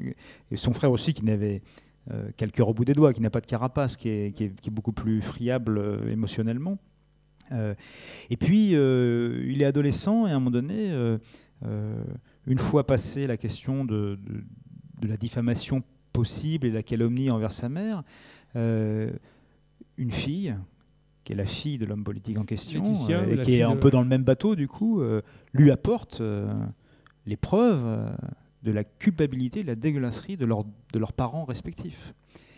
et son frère aussi, qui n'avait... Euh, qui a le cœur au bout des doigts, qui n'a pas de carapace, qui est, qui est, qui est beaucoup plus friable euh, émotionnellement. Euh, et puis, euh, il est adolescent, et à un moment donné, euh, euh, une fois passé la question de, de, de la diffamation possible et la calomnie envers sa mère, euh, une fille, qui est la fille de l'homme politique en question, Laetitia, euh, et qui est un de... peu dans le même bateau, du coup, euh, lui apporte euh, les preuves euh, de la culpabilité, de la dégueulasserie de, leur, de leurs parents respectifs.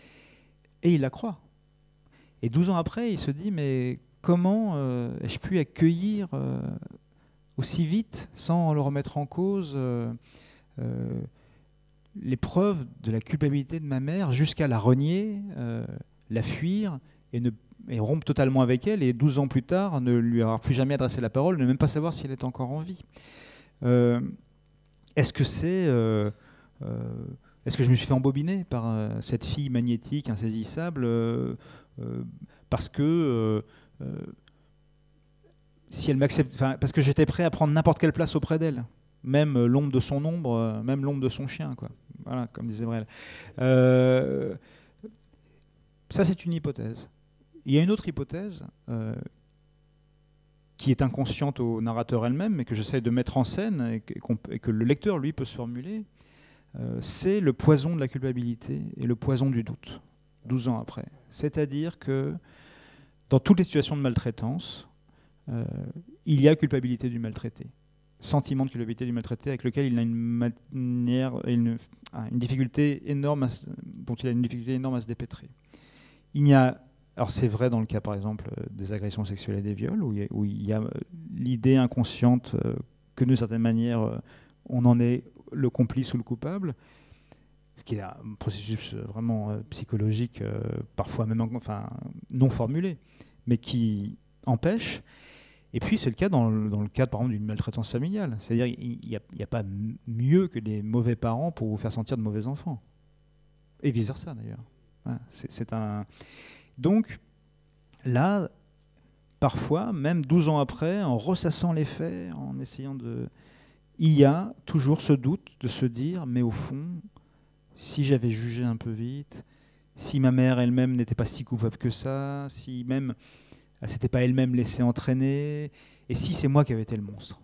Et il la croit. Et douze ans après, il se dit, mais comment euh, ai-je pu accueillir euh, aussi vite, sans le remettre en cause, euh, euh, les preuves de la culpabilité de ma mère, jusqu'à la renier, euh, la fuir, et, ne, et rompre totalement avec elle, et douze ans plus tard, ne lui avoir plus jamais adressé la parole, ne même pas savoir si elle est encore en vie. Euh, Est-ce que c'est, euh, euh, est-ce que je me suis fait embobiner par euh, cette fille magnétique, insaisissable, euh, euh, parce que euh, euh, si elle m'accepte, enfin, parce que j'étais prêt à prendre n'importe quelle place auprès d'elle, même euh, l'ombre de son ombre, euh, même l'ombre de son chien, quoi. Voilà, comme disait Brel. Euh, ça, c'est une hypothèse. Il y a une autre hypothèse. Euh, qui est inconsciente au narrateur elle-même, mais que j'essaie de mettre en scène et que, et que le lecteur, lui, peut se formuler, euh, c'est le poison de la culpabilité et le poison du doute, douze ans après. C'est-à-dire que dans toutes les situations de maltraitance, euh, il y a culpabilité du maltraité, sentiment de culpabilité du maltraité avec lequel il a une, manière, une, une difficulté énorme, à, dont il a une difficulté énorme à se dépêtrer. Il n'y a Alors c'est vrai dans le cas, par exemple, des agressions sexuelles et des viols, où il y a, où il y a l'idée inconsciente euh, que, d'une certaine manière, euh, on en est le complice ou le coupable, ce qui est un processus vraiment euh, psychologique, euh, parfois même enfin, non formulé, mais qui empêche. Et puis c'est le cas dans le, dans le cadre, par exemple, d'une maltraitance familiale. C'est-à-dire qu'il n'y a, a pas mieux que des mauvais parents pour vous faire sentir de mauvais enfants. Et vice-versa, d'ailleurs. Ouais, c'est, c'est un... Donc, là, parfois, même douze ans après, en ressassant les faits, en essayant de... Il y a toujours ce doute de se dire, mais au fond, si j'avais jugé un peu vite, si ma mère elle-même n'était pas si coupable que ça, si même elle ne s'était pas elle-même laissée entraîner, et si c'est moi qui avais été le monstre,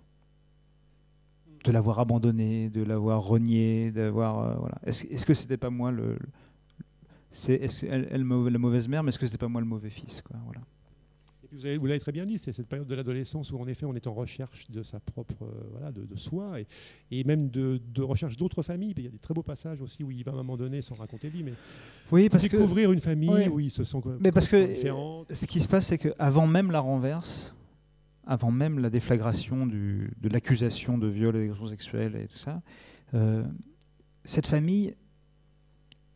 de l'avoir abandonnée, de l'avoir reniée, d'avoir... Euh, voilà. Est-ce, est-ce que c'était pas moi le... C'est, est-ce, elle, elle, la mauvaise mère, mais est-ce que c'était pas moi le mauvais fils, quoi, voilà. Et puis vous, avez, vous l'avez très bien dit, c'est cette période de l'adolescence où en effet on est en recherche de sa propre, euh, voilà, de, de soi et, et même de, de recherche d'autres familles. Il y a des très beaux passages aussi où il va à un moment donné, sans raconter lui, mais oui, parce découvrir que, une famille oui. où ils se sont mais parce que différents. Ce qui se passe, c'est qu'avant même la renverse, avant même la déflagration du, de l'accusation de viol et d'agression sexuelle et tout ça, euh, cette famille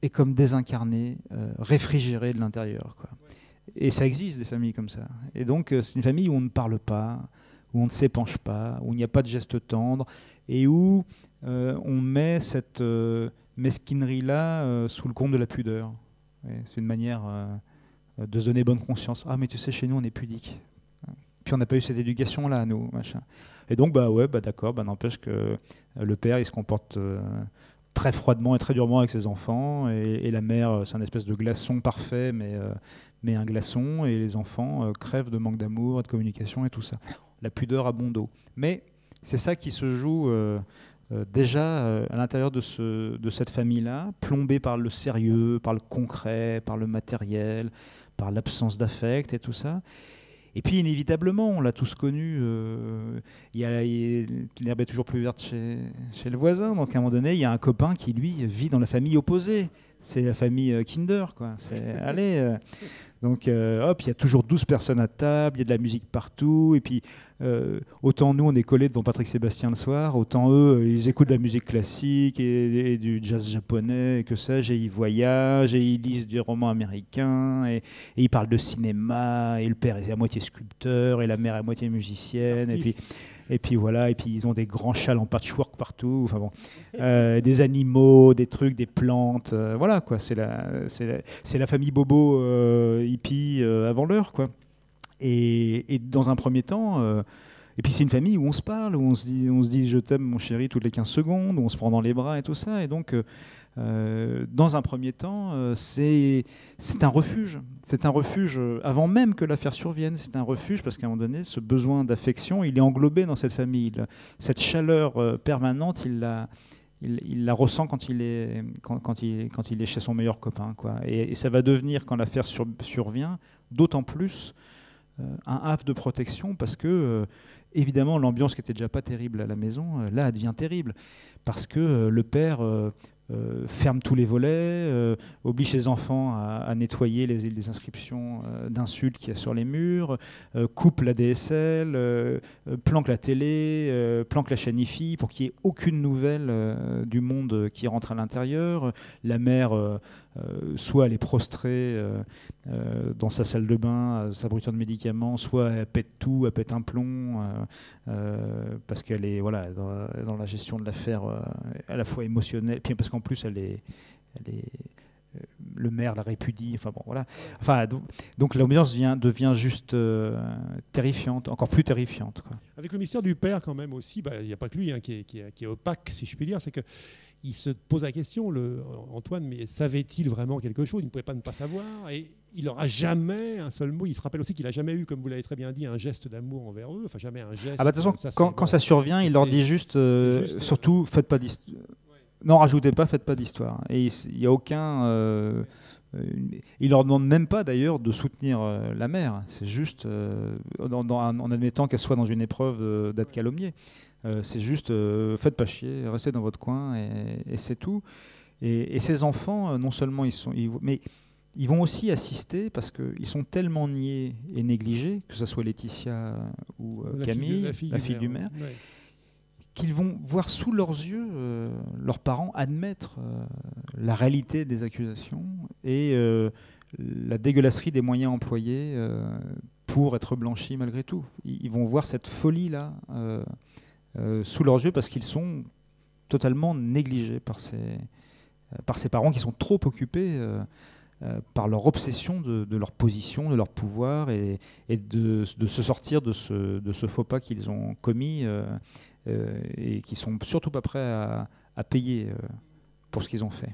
est comme désincarnée, euh, réfrigérée de l'intérieur, quoi. Et ça existe, des familles comme ça. Et donc, euh, c'est une famille où on ne parle pas, où on ne s'épanche pas, où il n'y a pas de gestes tendres, et où euh, on met cette euh, mesquinerie-là euh, sous le compte de la pudeur. Ouais, c'est une manière euh, de se donner bonne conscience. Ah, mais tu sais, chez nous, on est pudique. Puis on n'a pas eu cette éducation-là, nous, machin. Et donc, bah ouais, bah d'accord, bah n'empêche que euh, le père, il se comporte euh, très froidement et très durement avec ses enfants, et, et la mère, c'est un espèce de glaçon parfait, mais, euh, mais un glaçon, et les enfants euh, crèvent de manque d'amour, de communication et tout ça. La pudeur à bon dos. Mais c'est ça qui se joue euh, euh, déjà euh, à l'intérieur de, ce, de cette famille-là, plombée par le sérieux, par le concret, par le matériel, par l'absence d'affect et tout ça. Et puis, inévitablement, on l'a tous connu, euh, il y a, l'herbe est toujours plus verte chez, chez le voisin. Donc, à un moment donné, il y a un copain qui, lui, vit dans la famille opposée. C'est la famille euh, Kinder, quoi. C'est, allez, euh, donc, euh, hop, il y a toujours douze personnes à table, il y a de la musique partout. Et puis, euh, autant nous, on est collés devant Patrick Sébastien le soir, autant eux, ils écoutent de la musique classique et, et du jazz japonais, et que sais-je, et ils voyagent, et ils lisent du roman américain, et, et ils parlent de cinéma, et le père est à moitié sculpteur, et la mère est à moitié musicienne, et puis... Et puis voilà, et puis ils ont des grands châles en patchwork partout, enfin bon, euh, des animaux, des trucs, des plantes, euh, voilà quoi. C'est la, c'est la, c'est la famille Bobo euh, hippie euh, avant l'heure, quoi. Et, et dans un premier temps, euh, et puis c'est une famille où on se parle, où on se dit, on se dit je t'aime mon chéri toutes les quinze secondes, où on se prend dans les bras et tout ça. Et donc, euh, euh, dans un premier temps, euh, c'est, c'est un refuge. C'est un refuge avant même que l'affaire survienne. C'est un refuge parce qu'à un moment donné, ce besoin d'affection, il est englobé dans cette famille. Cette chaleur euh, permanente, il la, il, il la ressent quand il, est, quand, quand, il, quand il est chez son meilleur copain, quoi. Et, et ça va devenir, quand l'affaire sur, survient, d'autant plus euh, un havre de protection parce que, euh, évidemment, l'ambiance qui n'était déjà pas terrible à la maison, euh, là, elle devient terrible. Parce que euh, le père... Euh, Euh, ferme tous les volets, euh, oblige ses enfants à, à nettoyer les, les inscriptions euh, d'insultes qu'il y a sur les murs, euh, coupe la D S L, euh, planque la télé, euh, planque la chaîne I F I pour qu'il n'y ait aucune nouvelle euh, du monde qui rentre à l'intérieur. La mère, euh, euh, soit elle est prostrée euh, euh, dans sa salle de bain, à sa brûlure de médicaments, soit elle pète tout, elle pète un plomb, euh, euh, parce qu'elle est voilà, dans, dans la gestion de l'affaire euh, à la fois émotionnelle, puis parce qu'en plus elle est, elle est euh, le maire la répudie, enfin bon voilà. Enfin donc, donc l'ambiance vient, devient juste euh, terrifiante, encore plus terrifiante, quoi. Avec le mystère du père quand même aussi, bah, il n'y a pas que lui hein, qui, est, qui, est, qui est opaque si je puis dire, c'est que il se pose la question, le, Antoine, mais savait-il vraiment quelque chose? Il ne pouvait pas ne pas savoir. Et il n'aura jamais un seul mot. Il se rappelle aussi qu'il n'a jamais eu, comme vous l'avez très bien dit, un geste d'amour envers eux. Enfin, jamais un geste. Ah bah, de toute façon, ça, quand, quand bon. ça survient, il leur dit juste, euh, juste surtout, faites pas d'histoire. Ouais. Non, rajoutez pas, faites pas d'histoire. Et il n'y a aucun... Euh, euh, il leur demande même pas, d'ailleurs, de soutenir euh, la mère. C'est juste, euh, dans, dans, en admettant qu'elle soit dans une épreuve euh, d'être calomniée. Euh, c'est juste, euh, faites pas chier, restez dans votre coin et, et c'est tout. Et, et ces enfants, euh, non seulement ils sont, ils, mais ils vont aussi assister parce qu'ils sont tellement niés et négligés, que ce soit Laetitia ou euh, Camille, la fille, la du, fille maire, du maire, ouais. qu'ils vont voir sous leurs yeux euh, leurs parents admettre euh, la réalité des accusations et euh, la dégueulasserie des moyens employés euh, pour être blanchis malgré tout. Ils, ils vont voir cette folie-là euh, Euh, sous leurs yeux parce qu'ils sont totalement négligés par ces, euh, par ces parents qui sont trop occupés euh, euh, par leur obsession de, de leur position, de leur pouvoir et, et de, de se sortir de ce, de ce faux pas qu'ils ont commis euh, euh, et qui sont surtout pas prêts à, à payer euh, pour ce qu'ils ont fait.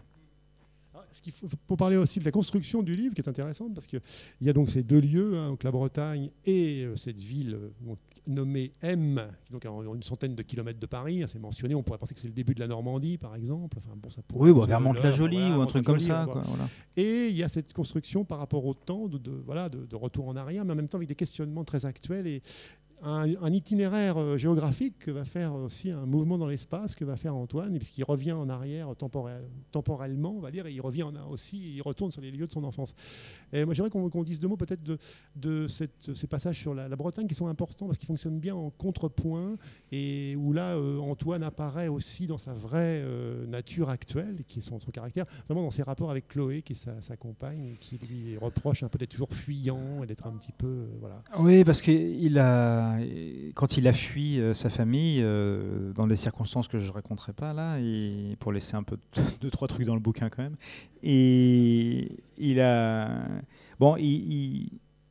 Ce qu'il faut, faut parler aussi de la construction du livre qui est intéressante parce qu'il y a donc ces deux lieux, hein, donc la Bretagne et euh, cette ville euh, nommée M, qui est donc à une centaine de kilomètres de Paris, hein, c'est mentionné, on pourrait penser que c'est le début de la Normandie par exemple. Enfin, bon, ça oui, bon, vers Mantes-la-Jolie voilà, ou un truc comme ça. Quoi, voilà. Et il y a cette construction par rapport au temps de, de, voilà, de, de retour en arrière, mais en même temps avec des questionnements très actuels. Et un, un itinéraire euh, géographique que va faire aussi un mouvement dans l'espace que va faire Antoine, puisqu'il revient en arrière temporel, temporellement, on va dire, et il revient en, aussi, il retourne sur les lieux de son enfance. Et moi, j'aimerais qu'on qu'on dise deux mots peut-être de, de cette, ces passages sur la, la Bretagne qui sont importants parce qu'ils fonctionnent bien en contrepoint et où là, euh, Antoine apparaît aussi dans sa vraie euh, nature actuelle, qui est son, son caractère, notamment dans ses rapports avec Chloé, qui est sa, sa compagne, et qui lui reproche un peu d'être toujours fuyant et d'être un petit peu, euh, voilà. Oui, parce qu'il a, quand il a fui euh, sa famille, euh, dans des circonstances que je ne raconterai pas là, et pour laisser un peu deux, trois trucs dans le bouquin quand même, et il a, bon, il, il,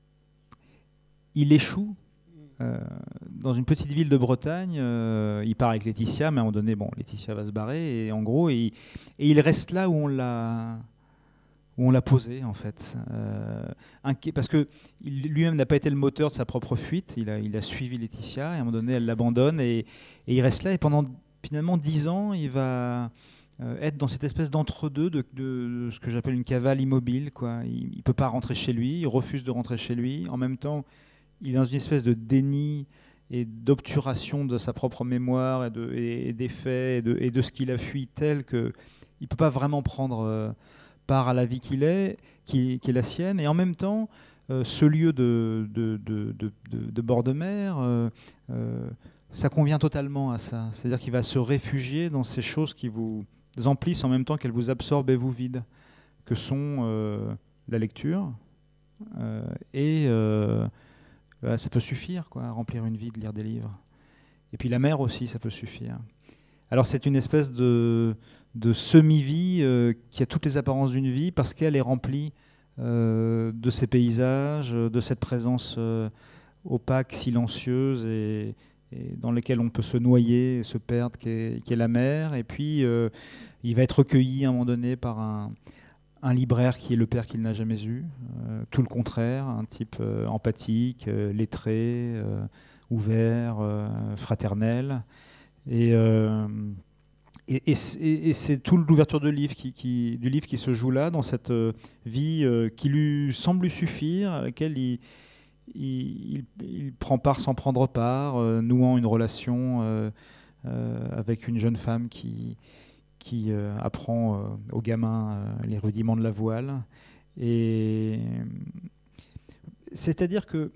il échoue euh, dans une petite ville de Bretagne. Euh, il part avec Laetitia, mais à un moment donné, bon, Laetitia va se barrer, et en gros, et, et il reste là où on l'a. où on l'a posé en fait, euh, inquiet, parce que il, lui-même n'a pas été le moteur de sa propre fuite. Il a, il a suivi Laetitia et à un moment donné elle l'abandonne et, et il reste là et pendant finalement dix ans il va euh, être dans cette espèce d'entre-deux de, de, de ce que j'appelle une cavale immobile, quoi. Il ne peut pas rentrer chez lui, il refuse de rentrer chez lui. En même temps, il est dans une espèce de déni et d'obturation de sa propre mémoire et, de, et, et des faits et de, et de ce qu'il a fui, tel qu'il ne peut pas vraiment prendre euh, part à la vie qu'il est, qui, qui est la sienne, et en même temps, euh, ce lieu de, de, de, de, de, de bord de mer, euh, euh, ça convient totalement à ça. C'est-à-dire qu'il va se réfugier dans ces choses qui vous emplissent en même temps qu'elles vous absorbent et vous vident, que sont euh, la lecture, euh, et euh, bah, ça peut suffire, quoi, à remplir une vie de lire des livres. Et puis la mer aussi, ça peut suffire. Alors c'est une espèce de, de semi-vie euh, qui a toutes les apparences d'une vie parce qu'elle est remplie euh, de ces paysages, de cette présence euh, opaque, silencieuse et, et dans laquelle on peut se noyer et se perdre, qui est, qui est la mer. Et puis euh, il va être recueilli à un moment donné par un, un libraire qui est le père qu'il n'a jamais eu, euh, tout le contraire, un type euh, empathique, euh, lettré, euh, ouvert, euh, fraternel. Et, euh, et, et, et c'est tout l'ouverture de livre qui, qui, du livre qui se joue là, dans cette euh, vie euh, qui lui semble lui suffire, à laquelle il, il, il, il prend part sans prendre part, euh, nouant une relation euh, euh, avec une jeune femme qui, qui euh, apprend euh, aux gamins euh, les rudiments de la voile. Et c'est-à-dire que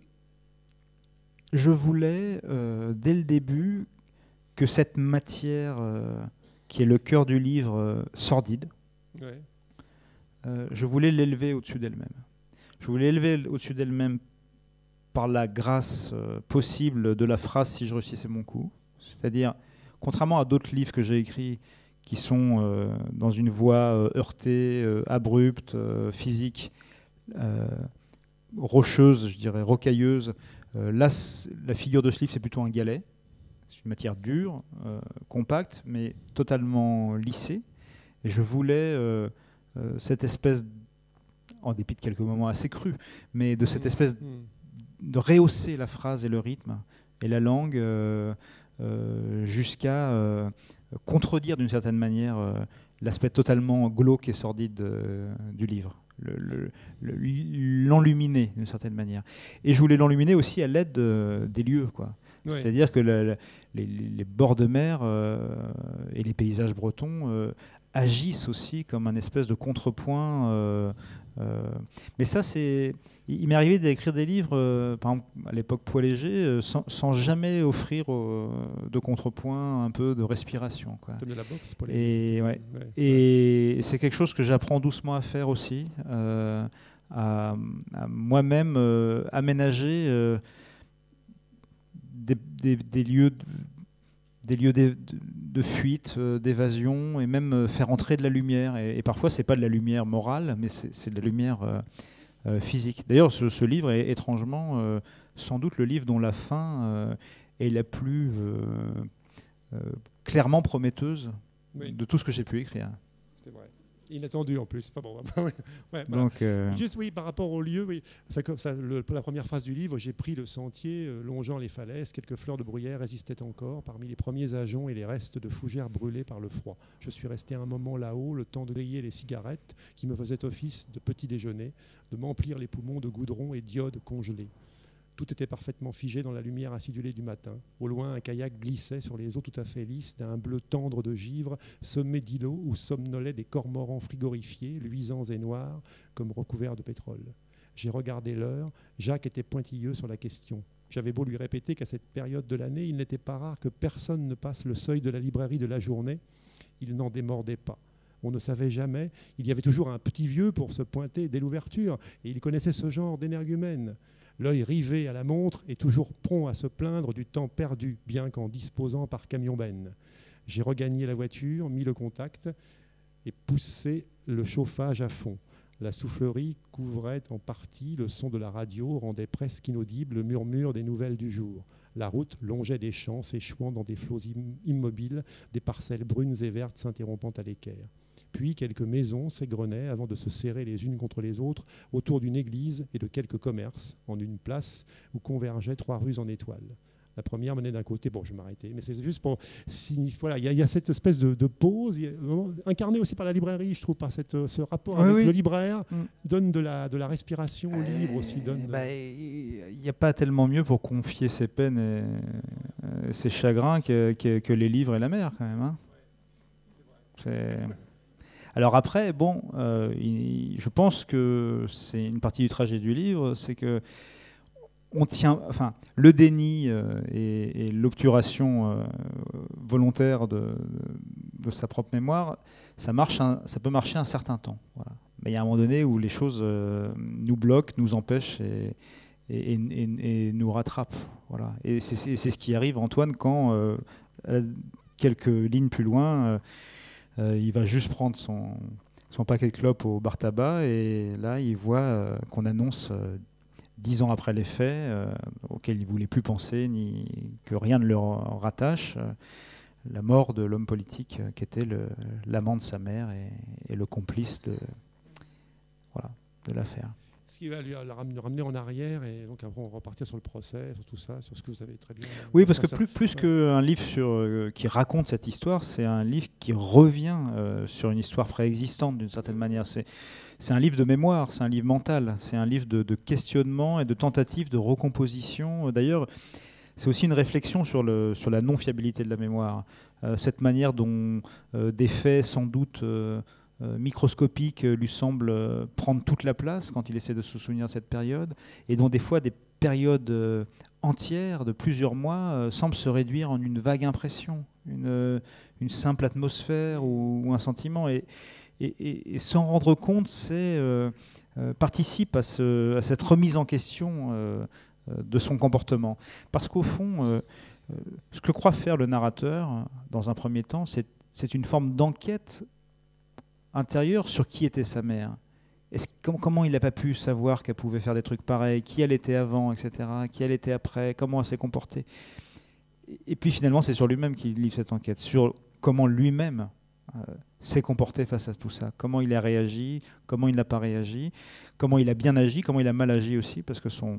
je voulais, euh, dès le début, que cette matière euh, qui est le cœur du livre euh, sordide, ouais. euh, je voulais l'élever au-dessus d'elle-même. Je voulais l'élever au-dessus d'elle-même par la grâce euh, possible de la phrase « si je réussissais mon coup ». C'est-à-dire, contrairement à d'autres livres que j'ai écrits qui sont euh, dans une voie euh, heurtée, euh, abrupte, euh, physique, euh, rocheuse, je dirais, rocailleuse, euh, là, la figure de ce livre, c'est plutôt un galet. C'est une matière dure, euh, compacte, mais totalement lissée. Et je voulais euh, euh, cette espèce, en dépit de quelques moments assez crus, mais de cette espèce de rehausser la phrase et le rythme et la langue euh, euh, jusqu'à euh, contredire d'une certaine manière euh, l'aspect totalement glauque et sordide euh, du livre. Le, le, l'enluminer d'une certaine manière. Et je voulais l'enluminer aussi à l'aide de, des lieux, quoi. Oui. C'est-à-dire que la, la, les, les bords de mer euh, et les paysages bretons euh, agissent aussi comme un espèce de contrepoint. Euh, euh, mais ça, c'est... Il m'est arrivé d'écrire des livres, euh, par exemple, à l'époque Poids léger, euh, sans, sans jamais offrir euh, de contrepoint, un peu de respiration, quoi. Comme de la boxe, Poids léger. Et, ouais. Ouais. Et ouais. C'est quelque chose que j'apprends doucement à faire aussi, euh, à, à moi-même euh, aménager euh, des, des, des lieux... De, des lieux de, de fuite, euh, d'évasion, et même euh, faire entrer de la lumière. Et, et parfois, c'est pas de la lumière morale, mais c'est, c'est de la lumière euh, euh, physique. D'ailleurs, ce, ce livre est étrangement, euh, sans doute, le livre dont la fin euh, est la plus euh, euh, clairement prometteuse oui. de tout ce que j'ai pu écrire. C'est vrai. Inattendu en plus. Enfin bon, ouais, voilà. Donc, euh... Juste oui, par rapport au lieu, oui, ça, ça, le, la première phrase du livre, j'ai pris le sentier euh, longeant les falaises, quelques fleurs de bruyère résistaient encore, parmi les premiers ajoncs et les restes de fougères brûlées par le froid. Je suis resté un moment là-haut, le temps de griller les cigarettes qui me faisaient office de petit déjeuner, de m'emplir les poumons de goudron et d'iode congelé. Tout était parfaitement figé dans la lumière acidulée du matin. Au loin, un kayak glissait sur les eaux tout à fait lisses d'un bleu tendre de givre, semé d'îlots où somnolaient des cormorans frigorifiés, luisants et noirs, comme recouverts de pétrole. J'ai regardé l'heure. Jacques était pointilleux sur la question. J'avais beau lui répéter qu'à cette période de l'année, il n'était pas rare que personne ne passe le seuil de la librairie de la journée. Il n'en démordait pas. On ne savait jamais. Il y avait toujours un petit vieux pour se pointer dès l'ouverture, et il connaissait ce genre d'énergumène. L'œil rivé à la montre et toujours prompt à se plaindre du temps perdu, bien qu'en disposant par camion-benne. J'ai regagné la voiture, mis le contact et poussé le chauffage à fond. La soufflerie couvrait en partie le son de la radio, rendait presque inaudible le murmure des nouvelles du jour. La route longeait des champs, s'échouant dans des flots immobiles, des parcelles brunes et vertes s'interrompant à l'équerre. Puis quelques maisons s'égrenaient avant de se serrer les unes contre les autres autour d'une église et de quelques commerces, en une place où convergeaient trois rues en étoiles. La première menait d'un côté, bon je vais m'arrêter, mais c'est juste pour signifier, voilà, il y, y a cette espèce de, de pause, incarnée aussi par la librairie, je trouve, par cette, ce rapport oui, avec oui. le libraire, mm. donne de la, de la respiration au livre aussi. Il n'y bah, a pas tellement mieux pour confier ses peines et euh, ses chagrins que, que, que les livres et la mer quand même. Hein. C'est... Alors après, bon, euh, il, je pense que c'est une partie du trajet du livre, c'est que on tient, enfin, le déni euh, et, et l'obturation euh, volontaire de, de sa propre mémoire, ça marche, un, ça peut marcher un certain temps. Voilà. Mais il y a un moment donné où les choses euh, nous bloquent, nous empêchent et, et, et, et nous rattrapent. Voilà. Et c'est, c'est, c'est ce qui arrive, Antoine, quand euh, quelques lignes plus loin. Euh, Euh, il va juste prendre son, son paquet de clopes au bar tabac et là il voit euh, qu'on annonce euh, dix ans après les faits euh, auxquels il ne voulait plus penser ni que rien ne le rattache, euh, la mort de l'homme politique euh, qui était le, l'amant de sa mère et, et le complice de, voilà, de l'affaire. Ce qui va lui ramener en arrière et donc après on va repartir sur le procès, sur tout ça, sur ce que vous avez très bien... Oui, parce que plus, plus qu'un livre sur, euh, qui raconte cette histoire, c'est un livre qui revient euh, sur une histoire préexistante d'une certaine manière. C'est, c'est un livre de mémoire, c'est un livre mental, c'est un livre de, de questionnement et de tentative de recomposition. D'ailleurs, c'est aussi une réflexion sur, le, sur la non-fiabilité de la mémoire. Euh, cette manière dont euh, des faits sans doute... Euh, Euh, microscopique euh, lui semble euh, prendre toute la place quand il essaie de se souvenir de cette période et dont des fois des périodes euh, entières de plusieurs mois euh, semblent se réduire en une vague impression, une, euh, une simple atmosphère ou, ou un sentiment et, et, et, et s'en rendre compte c'est, euh, euh, participe à, ce, à cette remise en question euh, de son comportement parce qu'au fond euh, euh, ce que croit faire le narrateur dans un premier temps c'est, c'est une forme d'enquête intérieur sur qui était sa mère. Est-ce, comment, comment il n'a pas pu savoir qu'elle pouvait faire des trucs pareils, qui elle était avant, et cetera, qui elle était après, comment elle s'est comportée. Et puis finalement, c'est sur lui-même qu'il livre cette enquête, sur comment lui-même euh, s'est comporté face à tout ça, comment il a réagi, comment il n'a pas réagi, comment il a bien agi, comment il a mal agi aussi, parce que son,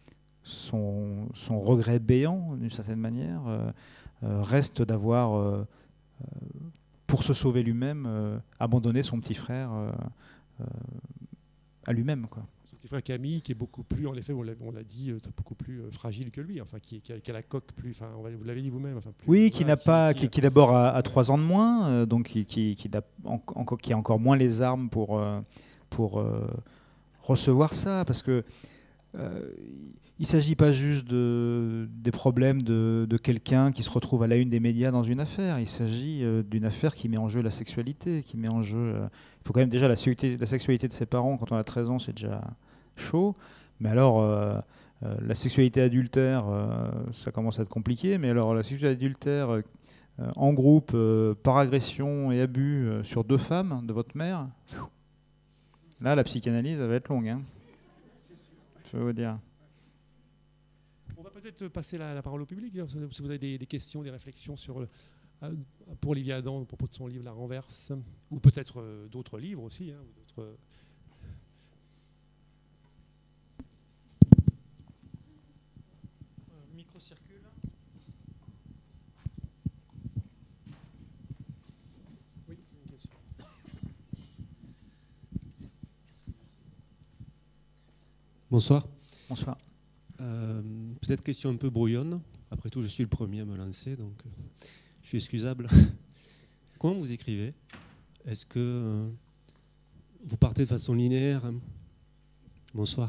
son, son regret béant, d'une certaine manière, euh, euh, reste d'avoir... Euh, euh, pour se sauver lui-même, euh, abandonner son petit frère euh, euh, à lui-même, quoi. Son petit frère Camille, qui est beaucoup plus, en effet, on l'a, on l'a dit, euh, beaucoup plus euh, fragile que lui, enfin, qui, qui, a, qui a la coque plus, enfin, on va, vous l'avez dit vous-même. Enfin, plus, oui, qui voilà, n'a pas, qui, qui, qui d'abord a, a trois ans de moins, euh, donc qui, qui, qui, a en, encore, qui a encore moins les armes pour, euh, pour euh, recevoir ça, parce que euh, il ne s'agit pas juste de, des problèmes de, de quelqu'un qui se retrouve à la une des médias dans une affaire. Il s'agit euh, d'une affaire qui met en jeu la sexualité, qui met en jeu... Euh, il faut quand même déjà la sexualité, la sexualité de ses parents, quand on a treize ans, c'est déjà chaud. Mais alors, euh, euh, la sexualité adultère, euh, ça commence à être compliqué. Mais alors, la sexualité adultère euh, en groupe, euh, par agression et abus euh, sur deux femmes de votre mère, pfiou, là, la psychanalyse, elle va être longue. Hein. Je vais vous dire. On va peut-être passer la, la parole au public. Si vous avez des, des questions, des réflexions sur, euh, pour Olivier Adam à propos de son livre La Renverse, ou peut-être euh, d'autres livres aussi. Hein, ou d'autres, euh... Le micro circule. Oui, une question. Bonsoir. Bonsoir. Euh, peut-être question un peu brouillonne. Après tout, je suis le premier à me lancer, donc euh, je suis excusable. Comment vous écrivez? Est-ce que euh, vous partez de façon linéaire? Bonsoir.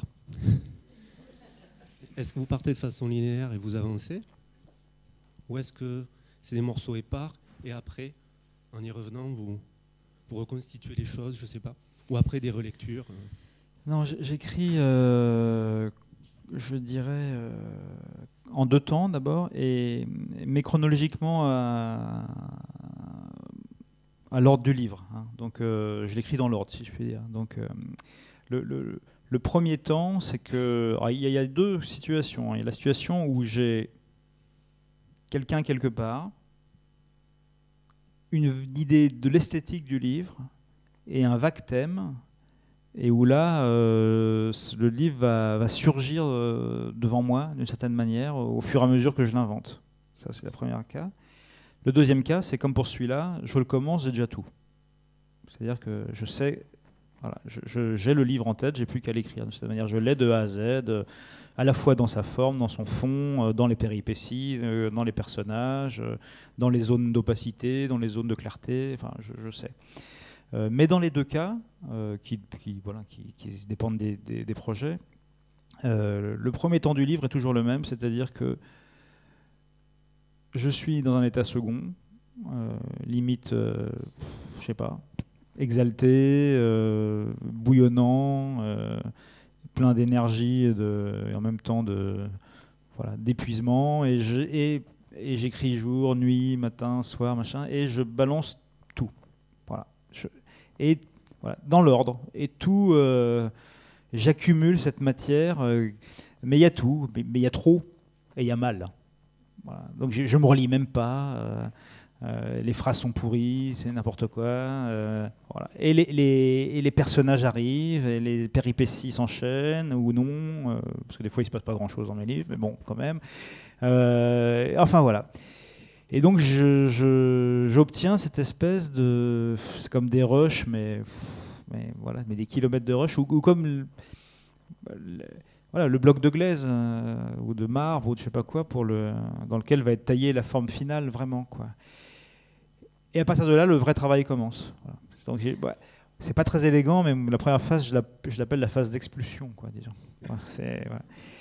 Est-ce que vous partez de façon linéaire et vous avancez? Ou est-ce que c'est des morceaux épars et après, en y revenant, vous, vous reconstituez les choses, je ne sais pas? Ou après des relectures? Non, j'écris, euh, je dirais, euh, en deux temps d'abord, et, mais chronologiquement à, à l'ordre du livre. Hein. Donc euh, je l'écris dans l'ordre, si je puis dire. Donc euh, le, le, le premier temps, c'est que... Il y, y a deux situations. Il y a la situation où j'ai quelqu'un quelque part, une idée de l'esthétique du livre et un vague thème, et où là, euh, le livre va, va surgir euh, devant moi d'une certaine manière au fur et à mesure que je l'invente. Ça, c'est le premier cas. Le deuxième cas, c'est comme pour celui-là, je le commence, j'ai déjà tout. C'est-à-dire que je sais, voilà, je, je, j'ai le livre en tête, j'ai plus qu'à l'écrire. De cette manière, je l'ai de A à Z, euh, à la fois dans sa forme, dans son fond, euh, dans les péripéties, euh, dans les personnages, euh, dans les zones d'opacité, dans les zones de clarté, enfin, je, je sais. Euh, mais dans les deux cas, euh, qui, qui, voilà, qui, qui dépendent des, des, des projets, euh, le premier temps du livre est toujours le même, c'est-à-dire que je suis dans un état second, euh, limite, euh, je sais pas, exalté, euh, bouillonnant, euh, plein d'énergie et, et en même temps de, voilà, d'épuisement, et, je, et, et j'écris jour, nuit, matin, soir, machin, et je balance tout. Voilà. Je, et voilà, dans l'ordre. Et tout, euh, j'accumule cette matière, euh, mais il y a tout, mais il y a trop, et il y a mal. Voilà. Donc je ne me relis même pas. Euh, euh, les phrases sont pourries, c'est n'importe quoi. Euh, voilà. Et, les, les, et les personnages arrivent, et les péripéties s'enchaînent, ou non, euh, parce que des fois il ne se passe pas grand-chose dans mes livres, mais bon, quand même. Euh, enfin voilà. Et donc je, je, j'obtiens cette espèce de... C'est comme des rushs, mais, mais, voilà, mais des kilomètres de rush, ou, ou comme... Le, le, Voilà, le bloc de glaise euh, ou de marbre ou de je sais pas quoi pour le, dans lequel va être taillée la forme finale vraiment, quoi. Et à partir de là, le vrai travail commence. Voilà. Donc j'ai, ouais, c'est pas très élégant, mais la première phase, je, la, je l'appelle la phase d'expulsion, quoi, disons. Voilà, c'est, voilà.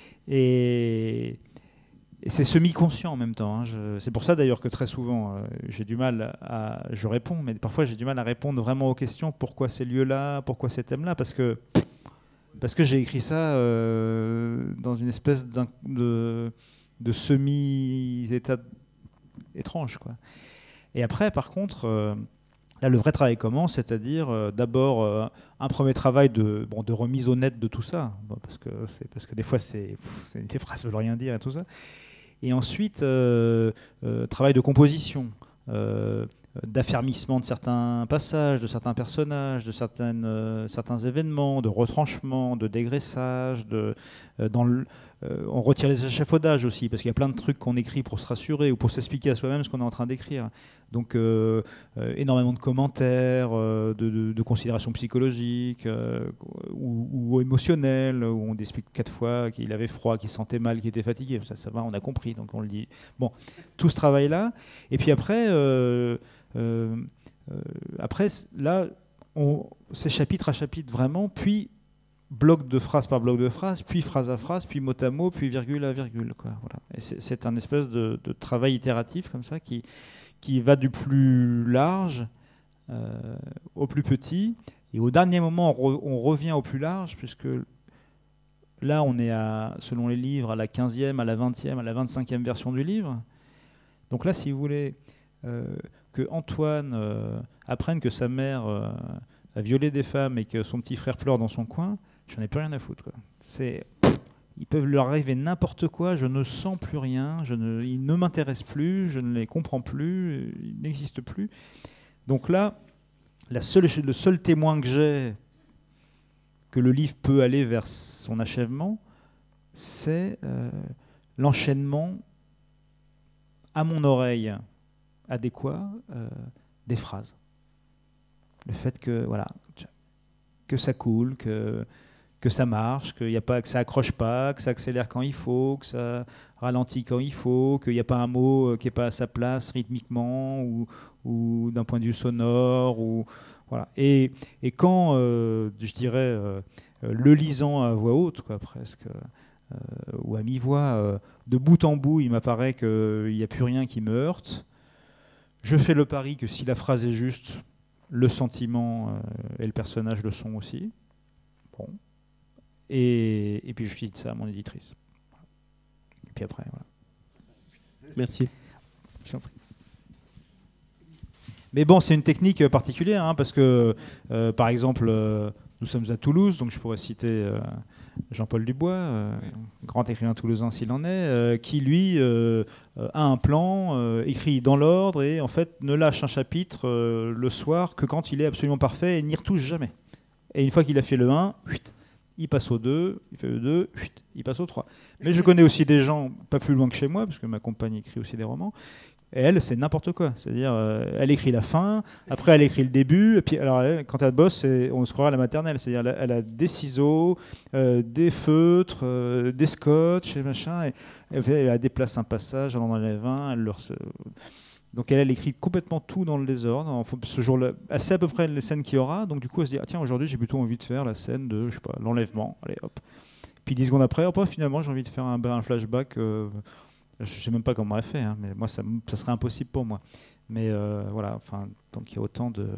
Et, et c'est semi-conscient en même temps. Hein. Je, c'est pour ça d'ailleurs que très souvent, euh, j'ai du mal à, je réponds, mais parfois j'ai du mal à répondre vraiment aux questions. Pourquoi ces lieux-là, pourquoi ces thèmes-là, parce que Parce que j'ai écrit ça euh, dans une espèce de, de semi-état étrange, quoi. Et après, par contre, euh, là, le vrai travail commence, c'est-à-dire euh, d'abord euh, un premier travail de, bon, de remise au net de tout ça, bon, parce, que c'est, parce que des fois, c'est, c'est, des phrases ne veulent rien dire et tout ça. Et ensuite, euh, euh, travail de composition. Euh, d'affermissement de certains passages, de certains personnages, de certaines, euh, certains événements, de retranchement, de dégraissage, de, euh, dans le, euh, on retire les échafaudages aussi, parce qu'il y a plein de trucs qu'on écrit pour se rassurer ou pour s'expliquer à soi-même ce qu'on est en train d'écrire. Donc euh, euh, énormément de commentaires, euh, de, de, de considérations psychologiques euh, ou, ou émotionnelles, où on explique quatre fois qu'il avait froid, qu'il sentait mal, qu'il était fatigué. Ça, ça va, on a compris, donc on le dit. Bon, tout ce travail-là. Et puis après... Euh, Euh, euh, après, là, on, c'est chapitre à chapitre vraiment, puis bloc de phrase par bloc de phrase, puis phrase à phrase, puis mot à mot, puis virgule à virgule, quoi. Voilà. Et c'est, c'est un espèce de, de travail itératif comme ça qui, qui va du plus large euh, au plus petit. Et au dernier moment, on, re, on revient au plus large, puisque là, on est, à, selon les livres, à la quinzième, à la vingtième, à la vingt-cinquième version du livre. Donc là, si vous voulez... Euh, que Antoine euh, apprenne que sa mère euh, a violé des femmes et que son petit frère pleure dans son coin, j'en ai plus rien à foutre, quoi. C'est, ils peuvent leur arriver n'importe quoi, je ne sens plus rien, je ne, ils ne m'intéressent plus, je ne les comprends plus, ils n'existent plus. Donc là, la seule, le seul témoin que j'ai que le livre peut aller vers son achèvement, c'est euh, l'enchaînement à mon oreille adéquat euh, des phrases. Le fait que, voilà, que ça coule, que, que ça marche, qu'il y a pas, que ça accroche pas, que ça accélère quand il faut, que ça ralentit quand il faut, qu'il n'y a pas un mot qui n'est pas à sa place rythmiquement ou, ou d'un point de vue sonore. Ou, voilà. et, et quand, euh, je dirais, euh, le lisant à voix haute, quoi, presque, euh, ou à mi-voix, euh, de bout en bout, il m'apparaît qu'il n'y a plus rien qui me heurte. Je fais le pari que si la phrase est juste, le sentiment euh, et le personnage le sont aussi. Bon. Et, et puis je file ça à mon éditrice. Et puis après, voilà. Merci. Je t'en prie. Mais bon, c'est une technique particulière, hein, parce que, euh, par exemple, euh, nous sommes à Toulouse, donc je pourrais citer euh, Jean-Paul Dubois, euh, grand écrivain toulousain s'il en est, euh, qui, lui, euh, a un plan, euh, écrit dans l'ordre, et en fait ne lâche un chapitre euh, le soir que quand il est absolument parfait et n'y retouche jamais. Et une fois qu'il a fait le un, il passe au deux, il fait le deux, il passe au trois. Mais je connais aussi des gens, pas plus loin que chez moi, parce que ma compagne écrit aussi des romans, et elle, c'est n'importe quoi. C'est-à-dire, euh, elle écrit la fin, après elle écrit le début, et puis alors, elle, quand elle bosse, on se croirait à la maternelle. C'est-à-dire, elle a, elle a des ciseaux, euh, des feutres, euh, des scotch, et machin, et, et elle, elle déplace un passage, elle en enlève un, elle le... Donc elle, elle écrit complètement tout dans le désordre. Ce jour-là, c'est à peu près les scènes qu'il y aura. Donc du coup, elle se dit, ah, tiens, aujourd'hui, j'ai plutôt envie de faire la scène de, je sais pas, l'enlèvement. Allez, hop. Puis dix secondes après, hop, finalement, j'ai envie de faire un, un flashback. Euh, je ne sais même pas comment elle fait, hein, mais moi, ça, ça serait impossible pour moi. Mais euh, voilà, enfin, donc il y a autant de,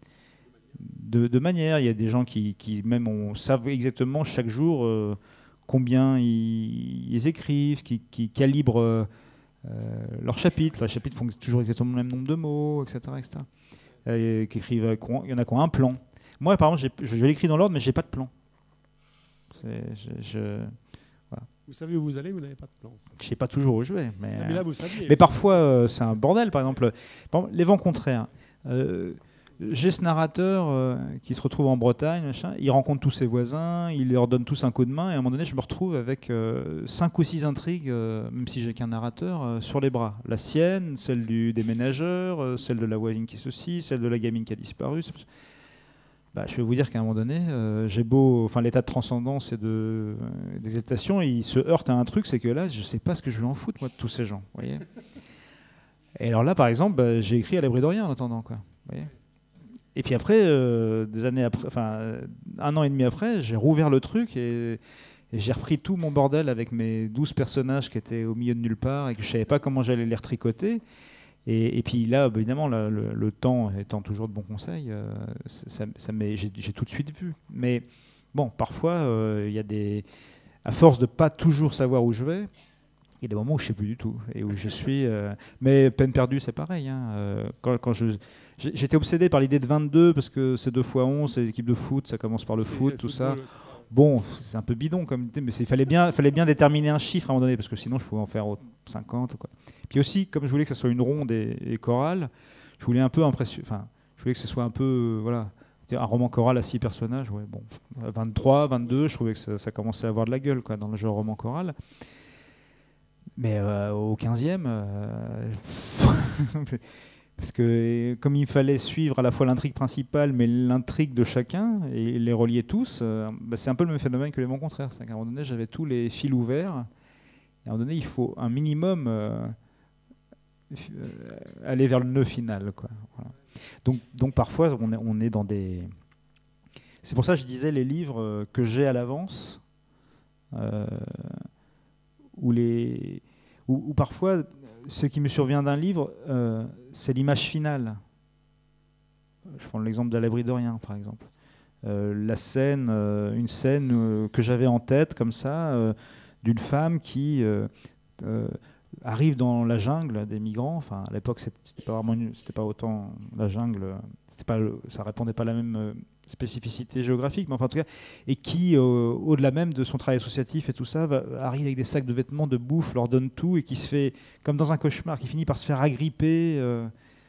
de, de manières. Il y a des gens qui, qui même on, savent exactement chaque jour euh, combien ils, ils écrivent, qui, qui calibrent euh, leurs chapitres. Les chapitres font toujours exactement le même nombre de mots, et cetera, et cetera. Euh, qui écrivent, il y en a qui ont un plan. Moi, par exemple, je, je l'écris dans l'ordre, mais je n'ai pas de plan. C'est, je, je, voilà. Vous savez où vous allez, vous n'avez pas de plan. Je ne sais pas toujours où je vais. Mais, non, mais là, vous saviez. Mais parfois, euh, c'est un bordel. Par exemple, par exemple les vents contraires. Euh, j'ai ce narrateur euh, qui se retrouve en Bretagne, machin, il rencontre tous ses voisins, il leur donne tous un coup de main, et à un moment donné, je me retrouve avec euh, cinq ou six intrigues, euh, même si j'ai qu'un narrateur, euh, sur les bras. La sienne, celle du déménageur, euh, celle de la voisine qui ceci, celle de la gamine qui a disparu. Bah, je vais vous dire qu'à un moment donné, euh, j'ai beau, enfin, l'état de transcendance et de, euh, d'exaltation, il se heurte à un truc, c'est que là, je ne sais pas ce que je vais en foutre, moi, de tous ces gens. Vous voyez. Et alors là, par exemple, bah, j'ai écrit à l'abri de rien en attendant, quoi. Vous voyez. Et puis après, euh, des années après, enfin, un an et demi après, j'ai rouvert le truc et, et j'ai repris tout mon bordel avec mes douze personnages qui étaient au milieu de nulle part et que je ne savais pas comment j'allais les retricoter. Et, et puis là, évidemment, là, le, le temps étant toujours de bons conseils, euh, ça, ça m'est, j'ai, j'ai tout de suite vu. Mais bon, parfois, il euh, y a des... À force de ne pas toujours savoir où je vais, il y a des moments où je ne sais plus du tout et où je suis... Euh, mais peine perdue, c'est pareil. Hein, euh, quand, quand je... J'étais obsédé par l'idée de vingt-deux parce que c'est deux fois onze, c'est l'équipe de foot, ça commence par le c'est foot, tout football, ça. Bon, c'est un peu bidon comme idée, mais il fallait bien, fallait bien déterminer un chiffre à un moment donné parce que sinon je pouvais en faire cinquante. Quoi. Puis aussi, comme je voulais que ça soit une ronde et, et chorale, je voulais un peu impressionner. Enfin, je voulais que ce soit un peu, euh, voilà, un roman choral à six personnages. Ouais, bon, vingt-trois, vingt-deux, je trouvais que ça, ça commençait à avoir de la gueule, quoi, dans le genre roman choral. Mais euh, au quinzième. Euh, Parce que comme il fallait suivre à la fois l'intrigue principale, mais l'intrigue de chacun, et les relier tous, euh, bah c'est un peu le même phénomène que les vents contraires. C'est qu'à un moment donné, j'avais tous les fils ouverts. Et à un moment donné, il faut un minimum euh, euh, aller vers le nœud final. Quoi. Voilà. Donc, donc parfois, on est, on est dans des... C'est pour ça que je disais les livres que j'ai à l'avance, euh, ou les... ou, ou parfois... Ce qui me survient d'un livre, euh, c'est l'image finale. Je prends l'exemple d'À l'abri de rien, par exemple. Euh, la scène, euh, une scène euh, que j'avais en tête, comme ça, euh, d'une femme qui euh, euh, arrive dans la jungle des migrants. Enfin, à l'époque, c'était pas vraiment, une, c'était pas autant la jungle. C'était pas, ça répondait pas à la même euh, spécificité géographique, mais enfin en tout cas, et qui, euh, au-delà même de son travail associatif et tout ça, va, arrive avec des sacs de vêtements, de bouffe, leur donne tout, et qui se fait, comme dans un cauchemar, qui finit par se faire agripper, euh,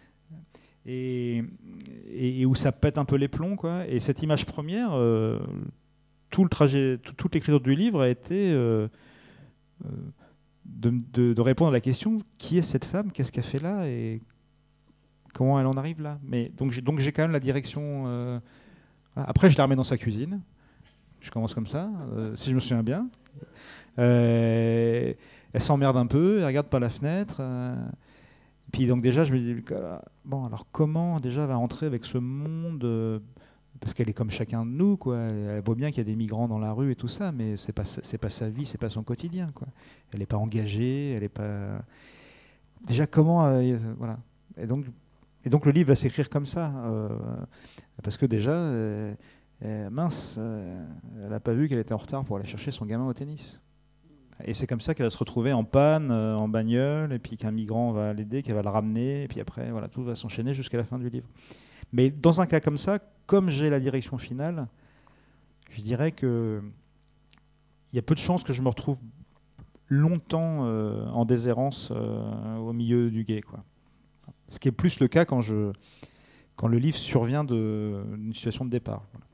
et, et, et où ça pète un peu les plombs, quoi. Et cette image première, euh, tout le trajet, tout, toute l'écriture du livre a été euh, euh, de, de, de répondre à la question, qui est cette femme, qu'est-ce qu'elle fait là, et comment elle en arrive là. Mais donc j'ai, donc j'ai quand même la direction. Euh, voilà. Après, je la remets dans sa cuisine. Je commence comme ça, euh, si je me souviens bien. Euh, elle s'emmerde un peu, elle regarde par la fenêtre. Euh, puis donc déjà, je me dis, bon, alors comment déjà elle va rentrer avec ce monde euh, parce qu'elle est comme chacun de nous, quoi. Elle voit bien qu'il y a des migrants dans la rue et tout ça, mais c'est pas, c'est pas sa vie, c'est pas son quotidien, quoi. Elle n'est pas engagée, elle est pas... Déjà, comment... Euh, voilà. Et donc, et donc le livre va s'écrire comme ça, euh, parce que déjà... Euh, Euh, mince, euh, elle n'a pas vu qu'elle était en retard pour aller chercher son gamin au tennis. Et c'est comme ça qu'elle va se retrouver en panne, euh, en bagnole, et puis qu'un migrant va l'aider, qu'elle va le ramener, et puis après, voilà, tout va s'enchaîner jusqu'à la fin du livre. Mais dans un cas comme ça, comme j'ai la direction finale, je dirais que il y a peu de chances que je me retrouve longtemps euh, en déshérence euh, au milieu du gué, quoi. Ce qui est plus le cas quand, je, quand le livre survient d'une situation de départ. Voilà.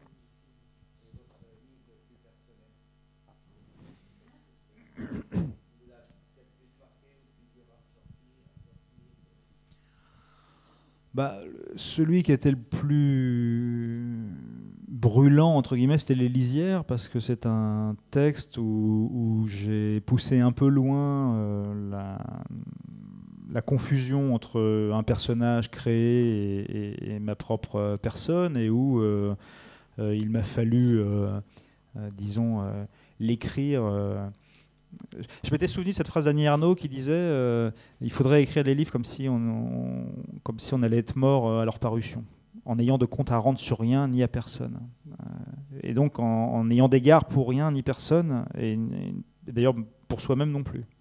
Bah, celui qui était le plus brûlant, entre guillemets, c'était Les Lisières, parce que c'est un texte où, où j'ai poussé un peu loin euh, la, la confusion entre un personnage créé et, et, et ma propre personne, et où euh, euh, il m'a fallu, euh, euh, disons, euh, l'écrire... Euh, Je m'étais souvenu de cette phrase d'Annie Ernaux qui disait euh, il faudrait écrire les livres comme si on, on, comme si on allait être mort à leur parution, en n'ayant de compte à rendre sur rien ni à personne. Euh, et donc en, en n'ayant d'égard pour rien ni personne, et, et d'ailleurs pour soi-même non plus.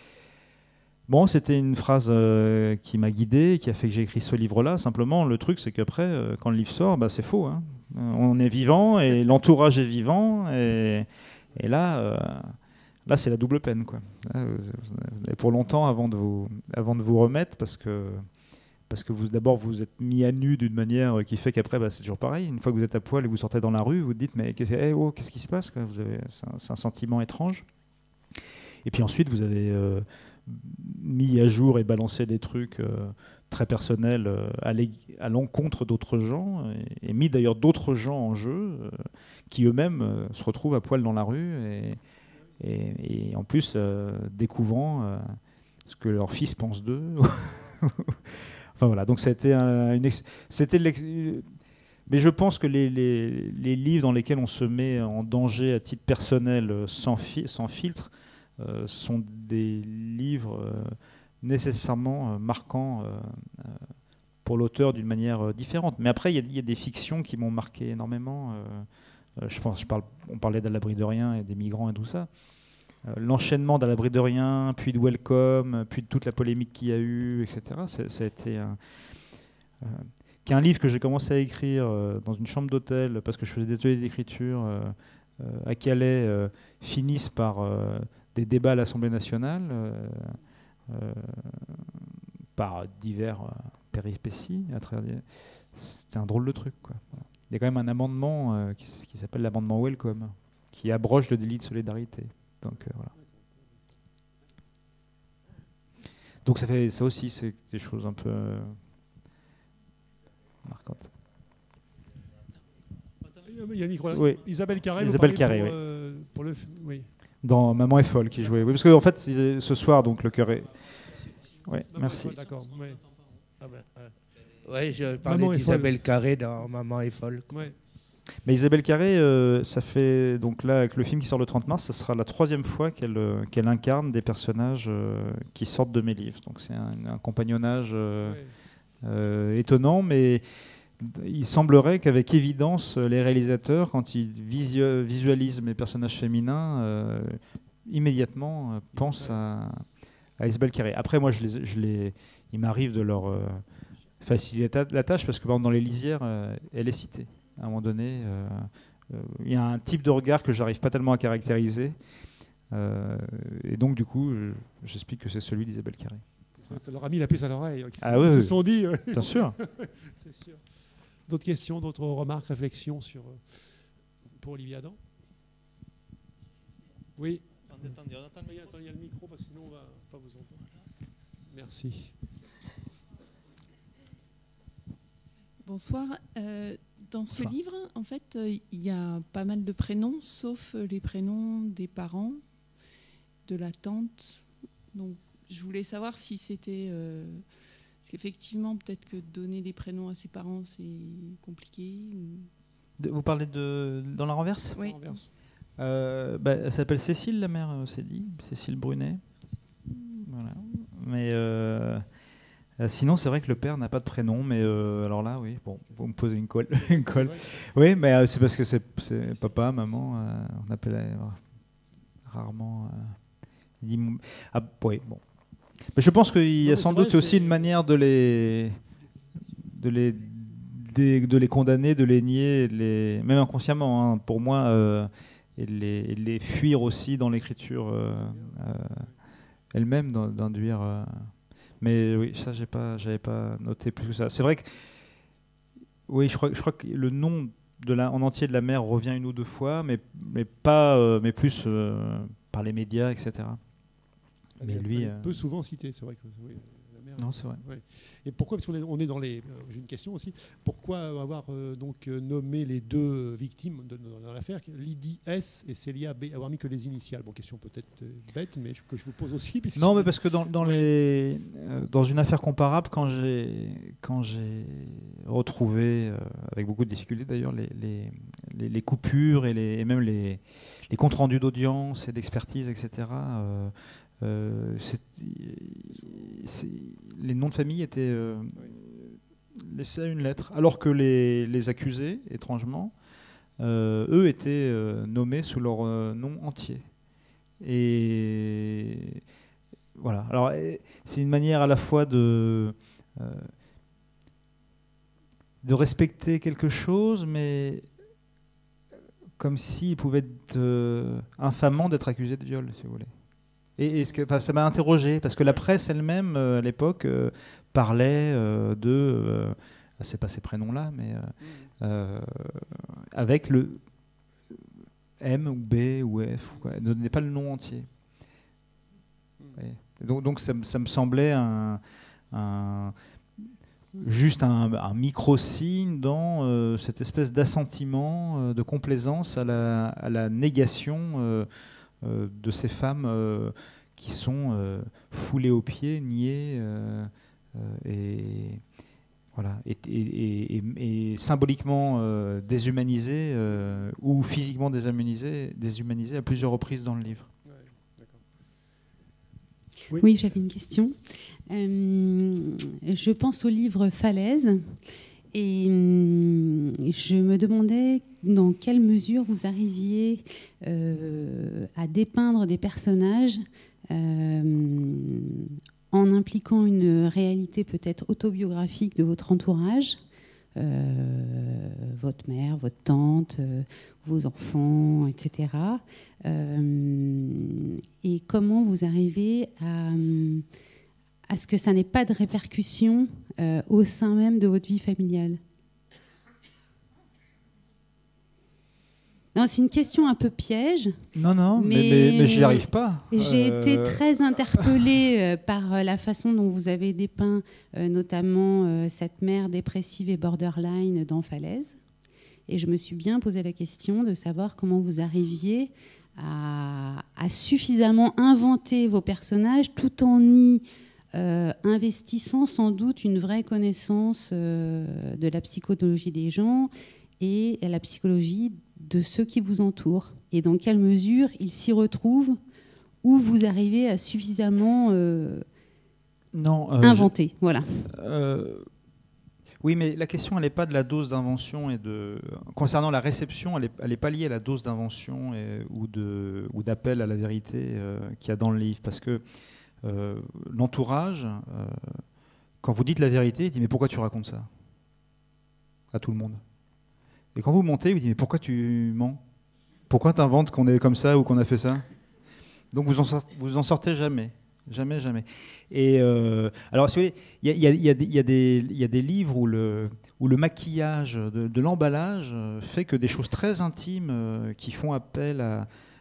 Bon, c'était une phrase euh, qui m'a guidé, qui a fait que j'ai écrit ce livre-là. Simplement, le truc, c'est qu'après, euh, quand le livre sort, bah, c'est faux. Hein. On est vivant et l'entourage est vivant. Et, et là... Euh, Là, c'est la double peine, quoi. Là, vous avez pour longtemps avant de vous, avant de vous remettre, parce que, parce que vous, d'abord, vous êtes mis à nu d'une manière qui fait qu'après, bah, c'est toujours pareil. Une fois que vous êtes à poil et que vous sortez dans la rue, vous vous dites, mais qu'est-ce, hey, oh, qu'est-ce qui se passe, quoi. Vous avez, c'est, un, c'est un sentiment étrange. Et puis ensuite, vous avez euh, mis à jour et balancé des trucs euh, très personnels euh, à, à l'encontre d'autres gens, et, et mis d'ailleurs d'autres gens en jeu, euh, qui eux-mêmes euh, se retrouvent à poil dans la rue, et Et, et en plus, euh, découvrant euh, ce que leur fils pense d'eux. Enfin voilà, donc c'était un, une ex... c'était mais je pense que les, les, les livres dans lesquels on se met en danger à titre personnel sans, fi sans filtre euh, sont des livres euh, nécessairement euh, marquants euh, pour l'auteur d'une manière euh, différente. Mais après, il y, y a des fictions qui m'ont marqué énormément. Euh, Euh, je pense, je parle, on parlait d'À l'abri de rien et des migrants et tout ça. Euh, L'enchaînement d'À l'abri de rien, puis de Welcome, puis de toute la polémique qu'il y a eu, et cetera. Ça, ça a été un, euh, qu'un livre que j'ai commencé à écrire euh, dans une chambre d'hôtel parce que je faisais des ateliers d'écriture euh, euh, à Calais euh, finisse par euh, des débats à l'Assemblée nationale euh, euh, par divers euh, péripéties. C'était un drôle de truc, quoi. Voilà. Il y a quand même un amendement euh, qui, qui s'appelle l'amendement Welcome, qui abroge le délit de solidarité. Donc, euh, voilà. Donc ça, fait, ça aussi, c'est des choses un peu euh, marquantes. Il y a un micro là. Oui. Isabelle Carré, Isabelle Carré, pour, oui. euh, pour le... Oui. Dans Maman est folle, qui jouait. Oui, parce qu'en fait, ce soir, donc, le cœur est... Oui, merci. D'accord. Oui. Ah ben, ouais. Oui, je parlais d'Isabelle Carré dans Maman est folle. Ouais. Mais Isabelle Carré, euh, ça fait donc là avec le film qui sort le trente mars, ça sera la troisième fois qu'elle euh, qu'elle incarne des personnages euh, qui sortent de mes livres. Donc c'est un, un compagnonnage euh, ouais. euh, étonnant, mais il semblerait qu'avec évidence les réalisateurs, quand ils visu visualisent mes personnages féminins, euh, immédiatement euh, pensent à, à Isabelle Carré. Après, moi, je les, je les, il m'arrive de leur euh, faciliter la tâche parce que par exemple, dans Les Lisières, euh, elle est citée. À un moment donné, euh, euh, il y a un type de regard que j'arrive pas tellement à caractériser. Euh, et donc, du coup, j'explique que c'est celui d'Isabelle Carré. Ça, ça leur a mis la puce à l'oreille. Ah, ils oui, se oui. sont dit... Bien sûr. C'est sûr. D'autres questions, d'autres remarques, réflexions sur, pour Olivier Adam? Oui. Attendez, attendez, on attend, attendez, il y a le micro, parce que sinon on ne va pas vous entendre. Merci. Bonsoir. Euh, dans ce enfin, livre, en fait, il y a pas mal de prénoms, sauf les prénoms des parents, de la tante. Donc, je voulais savoir si c'était... Euh, parce qu'effectivement, peut-être que donner des prénoms à ses parents, c'est compliqué. Ou... Vous parlez de dans la renverse? Oui. Euh, bah, elle s'appelle Cécile, la mère, c'est dit, Cécile Brunet. Voilà. Mais euh, sinon, c'est vrai que le père n'a pas de prénom. Mais euh, alors là, oui, bon, vous me posez une colle. une colle. Oui, mais euh, c'est parce que c'est, c'est papa, maman. Euh, on appelle euh, rarement. Euh, il dit, ah, oui, bon. Mais je pense qu'il y a non, sans doute vrai, aussi c'est... une manière de les, de les, de, de les condamner, de les nier, de les, même inconsciemment. Hein, pour moi. Euh, Et de, les, et de les fuir aussi dans l'écriture euh, euh, elle-même, d'induire. Euh, mais oui, ça, j'ai pas, j'avais pas noté plus que ça. C'est vrai que, oui, je crois, je crois que le nom de la, en entier de la mère revient une ou deux fois, mais, mais pas, euh, mais plus euh, par les médias, et cetera. Mais elle, lui, elle euh... peu souvent cité, c'est vrai que. Oui. Non, c'est vrai. Ouais. Et pourquoi, parce qu'on est, on est dans les... Euh, j'ai une question aussi. Pourquoi avoir euh, donc nommé les deux victimes de, de, dans l'affaire, Lydie S et Célia B, avoir mis que les initiales? Bon, question peut-être bête, mais que je vous pose aussi. Non, mais parce que dans, dans, les, euh, dans une affaire comparable, quand j'ai, quand j'ai retrouvé, euh, avec beaucoup de difficultés d'ailleurs, les, les, les, les coupures et, les, et même les, les comptes rendus d'audience et d'expertise, et cetera, euh, Euh, c'est, c'est, les noms de famille étaient euh, laissés à une lettre, alors que les, les accusés, étrangement, euh, eux étaient euh, nommés sous leur euh, nom entier. Et voilà. Alors, c'est une manière à la fois de euh, de respecter quelque chose, mais comme s'il pouvait être euh, infamant d'être accusé de viol, si vous voulez. Et, et ce que, enfin, ça m'a interrogé, parce que la presse elle-même, euh, à l'époque, euh, parlait euh, de... Euh, c'est pas ces prénoms-là, mais... Euh, euh, avec le M ou B ou F, quoi. Ne donnait pas le nom entier. Et donc, donc ça, ça me semblait un, un, juste un, un micro-signe dans euh, cette espèce d'assentiment, euh, de complaisance à la, à la négation euh, euh, de ces femmes euh, qui sont euh, foulées aux pieds, niées euh, euh, et... Voilà, et, et, et, et symboliquement euh, déshumanisé euh, ou physiquement déshumanisé, déshumanisé à plusieurs reprises dans le livre. Ouais, d'accord. Oui, oui, j'avais une question. Euh, je pense au livre Falaise et euh, je me demandais dans quelle mesure vous arriviez euh, à dépeindre des personnages euh, en impliquant une réalité peut-être autobiographique de votre entourage, euh, votre mère, votre tante, euh, vos enfants, et cetera. Euh, et comment vous arrivez à, à ce que ça n'ait pas de répercussions euh, au sein même de votre vie familiale? Non, c'est une question un peu piège. Non, non, mais, mais, mais j'y arrive pas. J'ai euh... été très interpellée par la façon dont vous avez dépeint euh, notamment euh, cette mère dépressive et borderline dans Falaise. Et je me suis bien posé la question de savoir comment vous arriviez à, à suffisamment inventer vos personnages tout en y euh, investissant sans doute une vraie connaissance euh, de la psychologie des gens et la psychologie de ceux qui vous entourent, et dans quelle mesure ils s'y retrouvent, ou vous arrivez à suffisamment euh, non, euh, inventer. Je, voilà. Euh, oui, mais la question, elle n'est pas de la dose d'invention et de. Concernant la réception, elle n'est pas liée à la dose d'invention et, ou de ou d'appel à la vérité euh, qu'il y a dans le livre, parce que euh, l'entourage, euh, quand vous dites la vérité, il dit mais pourquoi tu racontes ça à tout le monde? Et quand vous montez, vous dites mais pourquoi tu mens? Pourquoi tu inventes qu'on est comme ça ou qu'on a fait ça? Donc vous en sortez, vous en sortez jamais, jamais, jamais. Et euh, alors, si vous voulez, il y, y, y, y, y, y a des livres où le, où le maquillage de, de l'emballage fait que des choses très intimes euh, qui font appel à,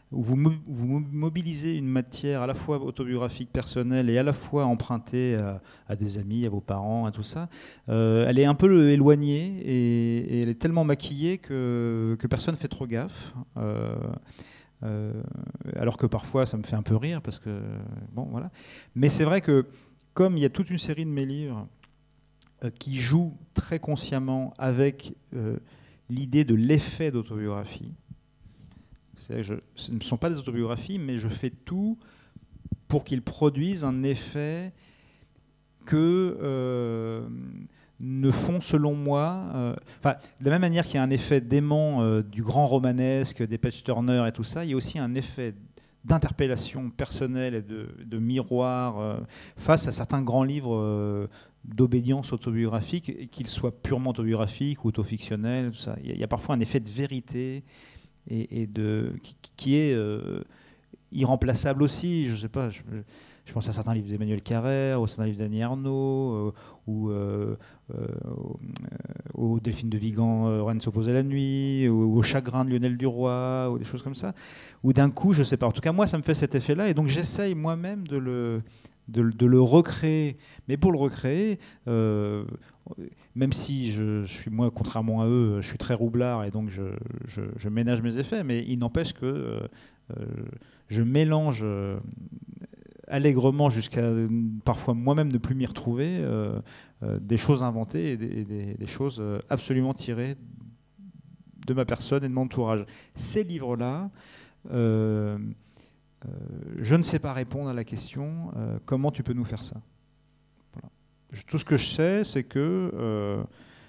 où vous, mo vous mobilisez une matière à la fois autobiographique, personnelle, et à la fois empruntée à, à des amis, à vos parents, à tout ça, euh, elle est un peu éloignée et, et elle est tellement maquillée que, que personne ne fait trop gaffe. Euh, euh, alors que parfois, ça me fait un peu rire, parce que, bon, voilà. Mais c'est vrai que, comme il y a toute une série de mes livres euh, qui jouent très consciemment avec euh, l'idée de l'effet d'autobiographie, je, ce ne sont pas des autobiographies, mais je fais tout pour qu'ils produisent un effet que euh, ne font, selon moi, euh, enfin, de la même manière qu'il y a un effet d'aimant euh, du grand romanesque, des Page Turner et tout ça, il y a aussi un effet d'interpellation personnelle et de, de miroir euh, face à certains grands livres euh, d'obédience autobiographique, qu'ils soient purement autobiographiques ou autofictionnels. Tout ça. Il y a, il y a parfois un effet de vérité et, et de, qui, qui est euh, irremplaçable aussi. Je sais pas, je, je pense à certains livres d'Emmanuel Carrère, ou à certains livres d'Annie Ernaux, euh, ou euh, euh, au Delphine de Vigan, euh, Rien ne s'oppose à la nuit, ou au Chagrin de Lionel Duroy, ou des choses comme ça. Ou d'un coup, je sais pas. En tout cas, moi, ça me fait cet effet-là, et donc j'essaye moi-même de le, de, de le recréer. Mais pour le recréer, euh, même si je, je suis, moi, contrairement à eux, je suis très roublard, et donc je, je, je ménage mes effets, mais il n'empêche que euh, euh, je mélange euh, allègrement, jusqu'à euh, parfois moi-même ne plus m'y retrouver, euh, euh, des choses inventées et des, des, des choses euh, absolument tirées de ma personne et de mon entourage. Ces livres-là, euh, euh, je ne sais pas répondre à la question euh, comment tu peux nous faire ça. Voilà. Je, tout ce que je sais, c'est que euh,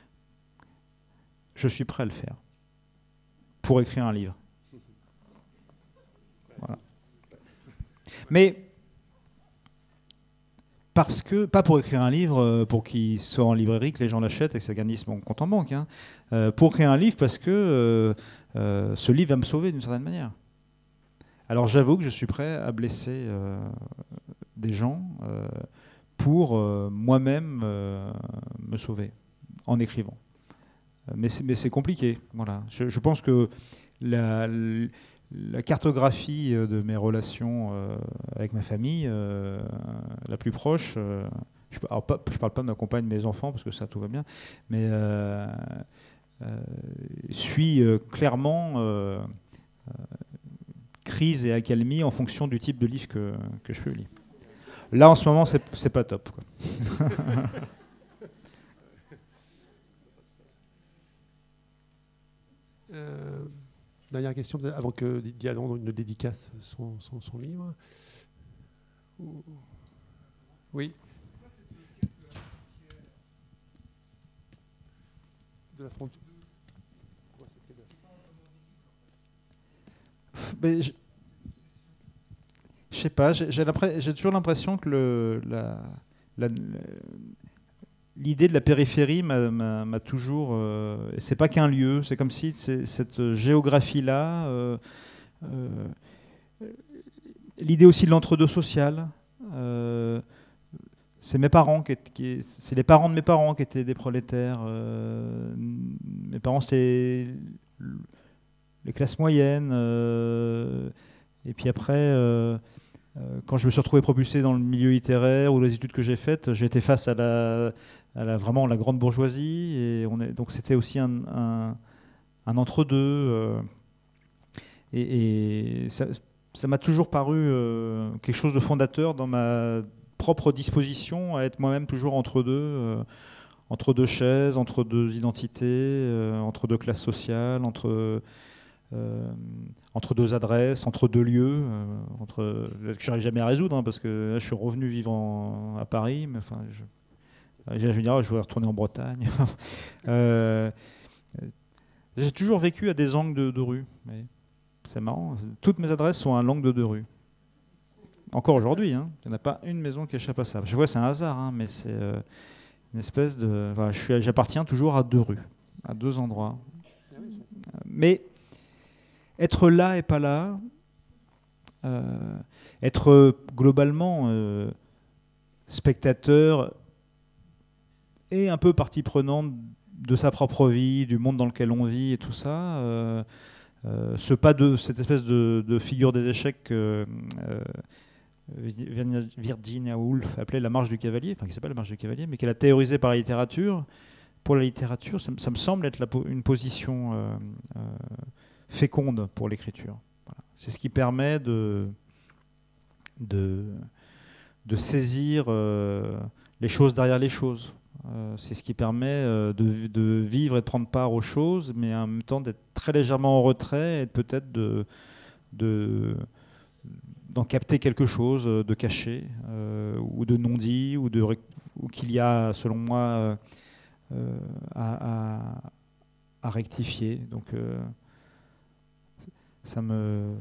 je suis prêt à le faire pour écrire un livre. Voilà. Mais parce que, pas pour écrire un livre pour qu'il soit en librairie, que les gens l'achètent et que ça gagne mon compte en banque, hein. Euh, pour écrire un livre parce que euh, euh, ce livre va me sauver d'une certaine manière. Alors j'avoue que je suis prêt à blesser euh, des gens euh, pour euh, moi-même euh, me sauver en écrivant. Mais c'est compliqué. Voilà. Je, je pense que la, la cartographie de mes relations euh, avec ma famille, euh, la plus proche, euh, je ne parle pas de ma compagne, de mes enfants, parce que ça, tout va bien, mais euh, euh, suit euh, clairement euh, euh, crise et accalmie en fonction du type de livre que, que je publie. Là, en ce moment, c'est pas top, quoi. euh, dernière question, avant que Diane ne dédicace son, son, son livre. Oui. De la frontière. Mais je, je sais pas, j'ai toujours l'impression que le, la, la, l'idée de la périphérie m'a toujours... Euh, c'est pas qu'un lieu, c'est comme si cette géographie-là... Euh, euh, l'idée aussi de l'entre-deux social. Euh, c'est mes parents, qui, qui, c'est les parents de mes parents qui étaient des prolétaires. Euh, mes parents, c'était les classes moyennes. Euh, et puis après, euh, euh, quand je me suis retrouvé propulsé dans le milieu littéraire ou les études que j'ai faites, j'ai été face à la, à la vraiment la grande bourgeoisie. Et on est, donc c'était aussi un, un, un entre-deux. Euh, et, et ça, ça m'a toujours paru euh, quelque chose de fondateur dans ma propre disposition à être moi-même toujours entre deux, euh, entre deux chaises, entre deux identités, euh, entre deux classes sociales, entre, euh, entre deux adresses, entre deux lieux, euh, entre, que je n'arrive jamais à résoudre, hein, parce que là, je suis revenu vivre en, à Paris, mais enfin, je, je vais dire, je voudrais retourner en Bretagne. euh, J'ai toujours vécu à des angles de, de rue. C'est marrant, toutes mes adresses sont à l'angle de deux rues. Encore aujourd'hui, hein, il n'y en a pas une maison qui échappe à ça. Je vois, c'est un hasard, hein, mais c'est euh, une espèce de... Enfin, j'appartiens toujours à deux rues, à deux endroits. Mais être là et pas là, euh, être globalement euh, spectateur et un peu partie prenante de sa propre vie, du monde dans lequel on vit et tout ça... Euh, euh, ce pas de cette espèce de, de figure des échecs que euh, Virginia Woolf appelait la marche du cavalier, enfin qui s'appelle la marche du cavalier, mais qu'elle a théorisé par la littérature. Pour la littérature, ça, ça me semble être la, une position euh, euh, féconde pour l'écriture. Voilà. C'est ce qui permet de, de, de saisir euh, les choses derrière les choses. Euh, c'est ce qui permet euh, de, de vivre et de prendre part aux choses, mais en même temps d'être très légèrement en retrait et peut-être de, de, d'en capter quelque chose, de caché, euh, ou de non-dit, ou, de, ou qu'il y a, selon moi, euh, euh, à, à, à rectifier. Donc, euh, ça me...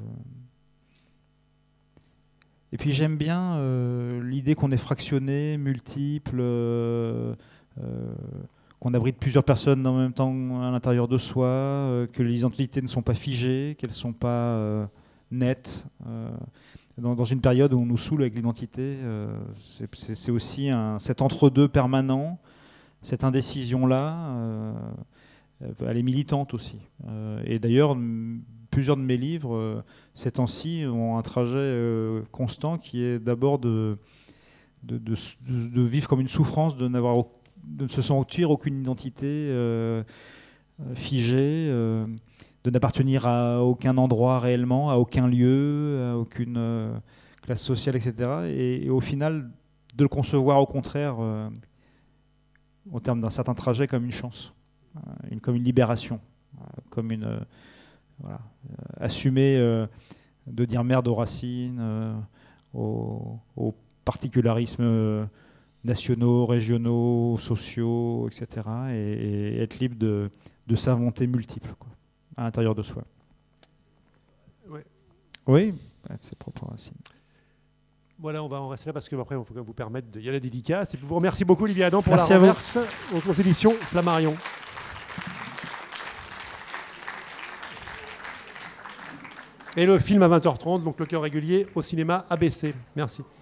Et puis j'aime bien euh, l'idée qu'on est fractionné, multiple, euh, euh, qu'on abrite plusieurs personnes en même temps à l'intérieur de soi, euh, que les identités ne sont pas figées, qu'elles ne sont pas euh, nettes. Euh, dans, dans une période où on nous saoule avec l'identité, euh, c'est, c'est, c'est aussi un, cet entre-deux permanent, cette indécision-là, euh, elle est militante aussi. Euh, et d'ailleurs, plusieurs de mes livres, euh, ces temps-ci, ont un trajet euh, constant qui est d'abord de, de, de, de vivre comme une souffrance, de, n'avoir, de ne se sentir aucune identité euh, figée, euh, de n'appartenir à aucun endroit réellement, à aucun lieu, à aucune euh, classe sociale, et cetera. Et, et au final, de le concevoir au contraire, euh, au terme d'un certain trajet, comme une chance, euh, une, comme une libération, euh, comme une... Euh, Voilà. Euh, assumer euh, de dire merde aux racines, euh, aux, aux particularismes euh, nationaux, régionaux, sociaux, et cetera. Et, et être libre de, de s'inventer multiples, quoi, à l'intérieur de soi. Ouais. Oui, être ses propres racines. Voilà, on va en rester là parce qu'après, il faut vous permettre de y aller dédicace. Et puis, je vous remercie beaucoup, Olivier Adam, pour Merci la renverse aux éditions Flammarion. Et le film à vingt heures trente, donc le cœur régulier au cinéma A B C. Merci.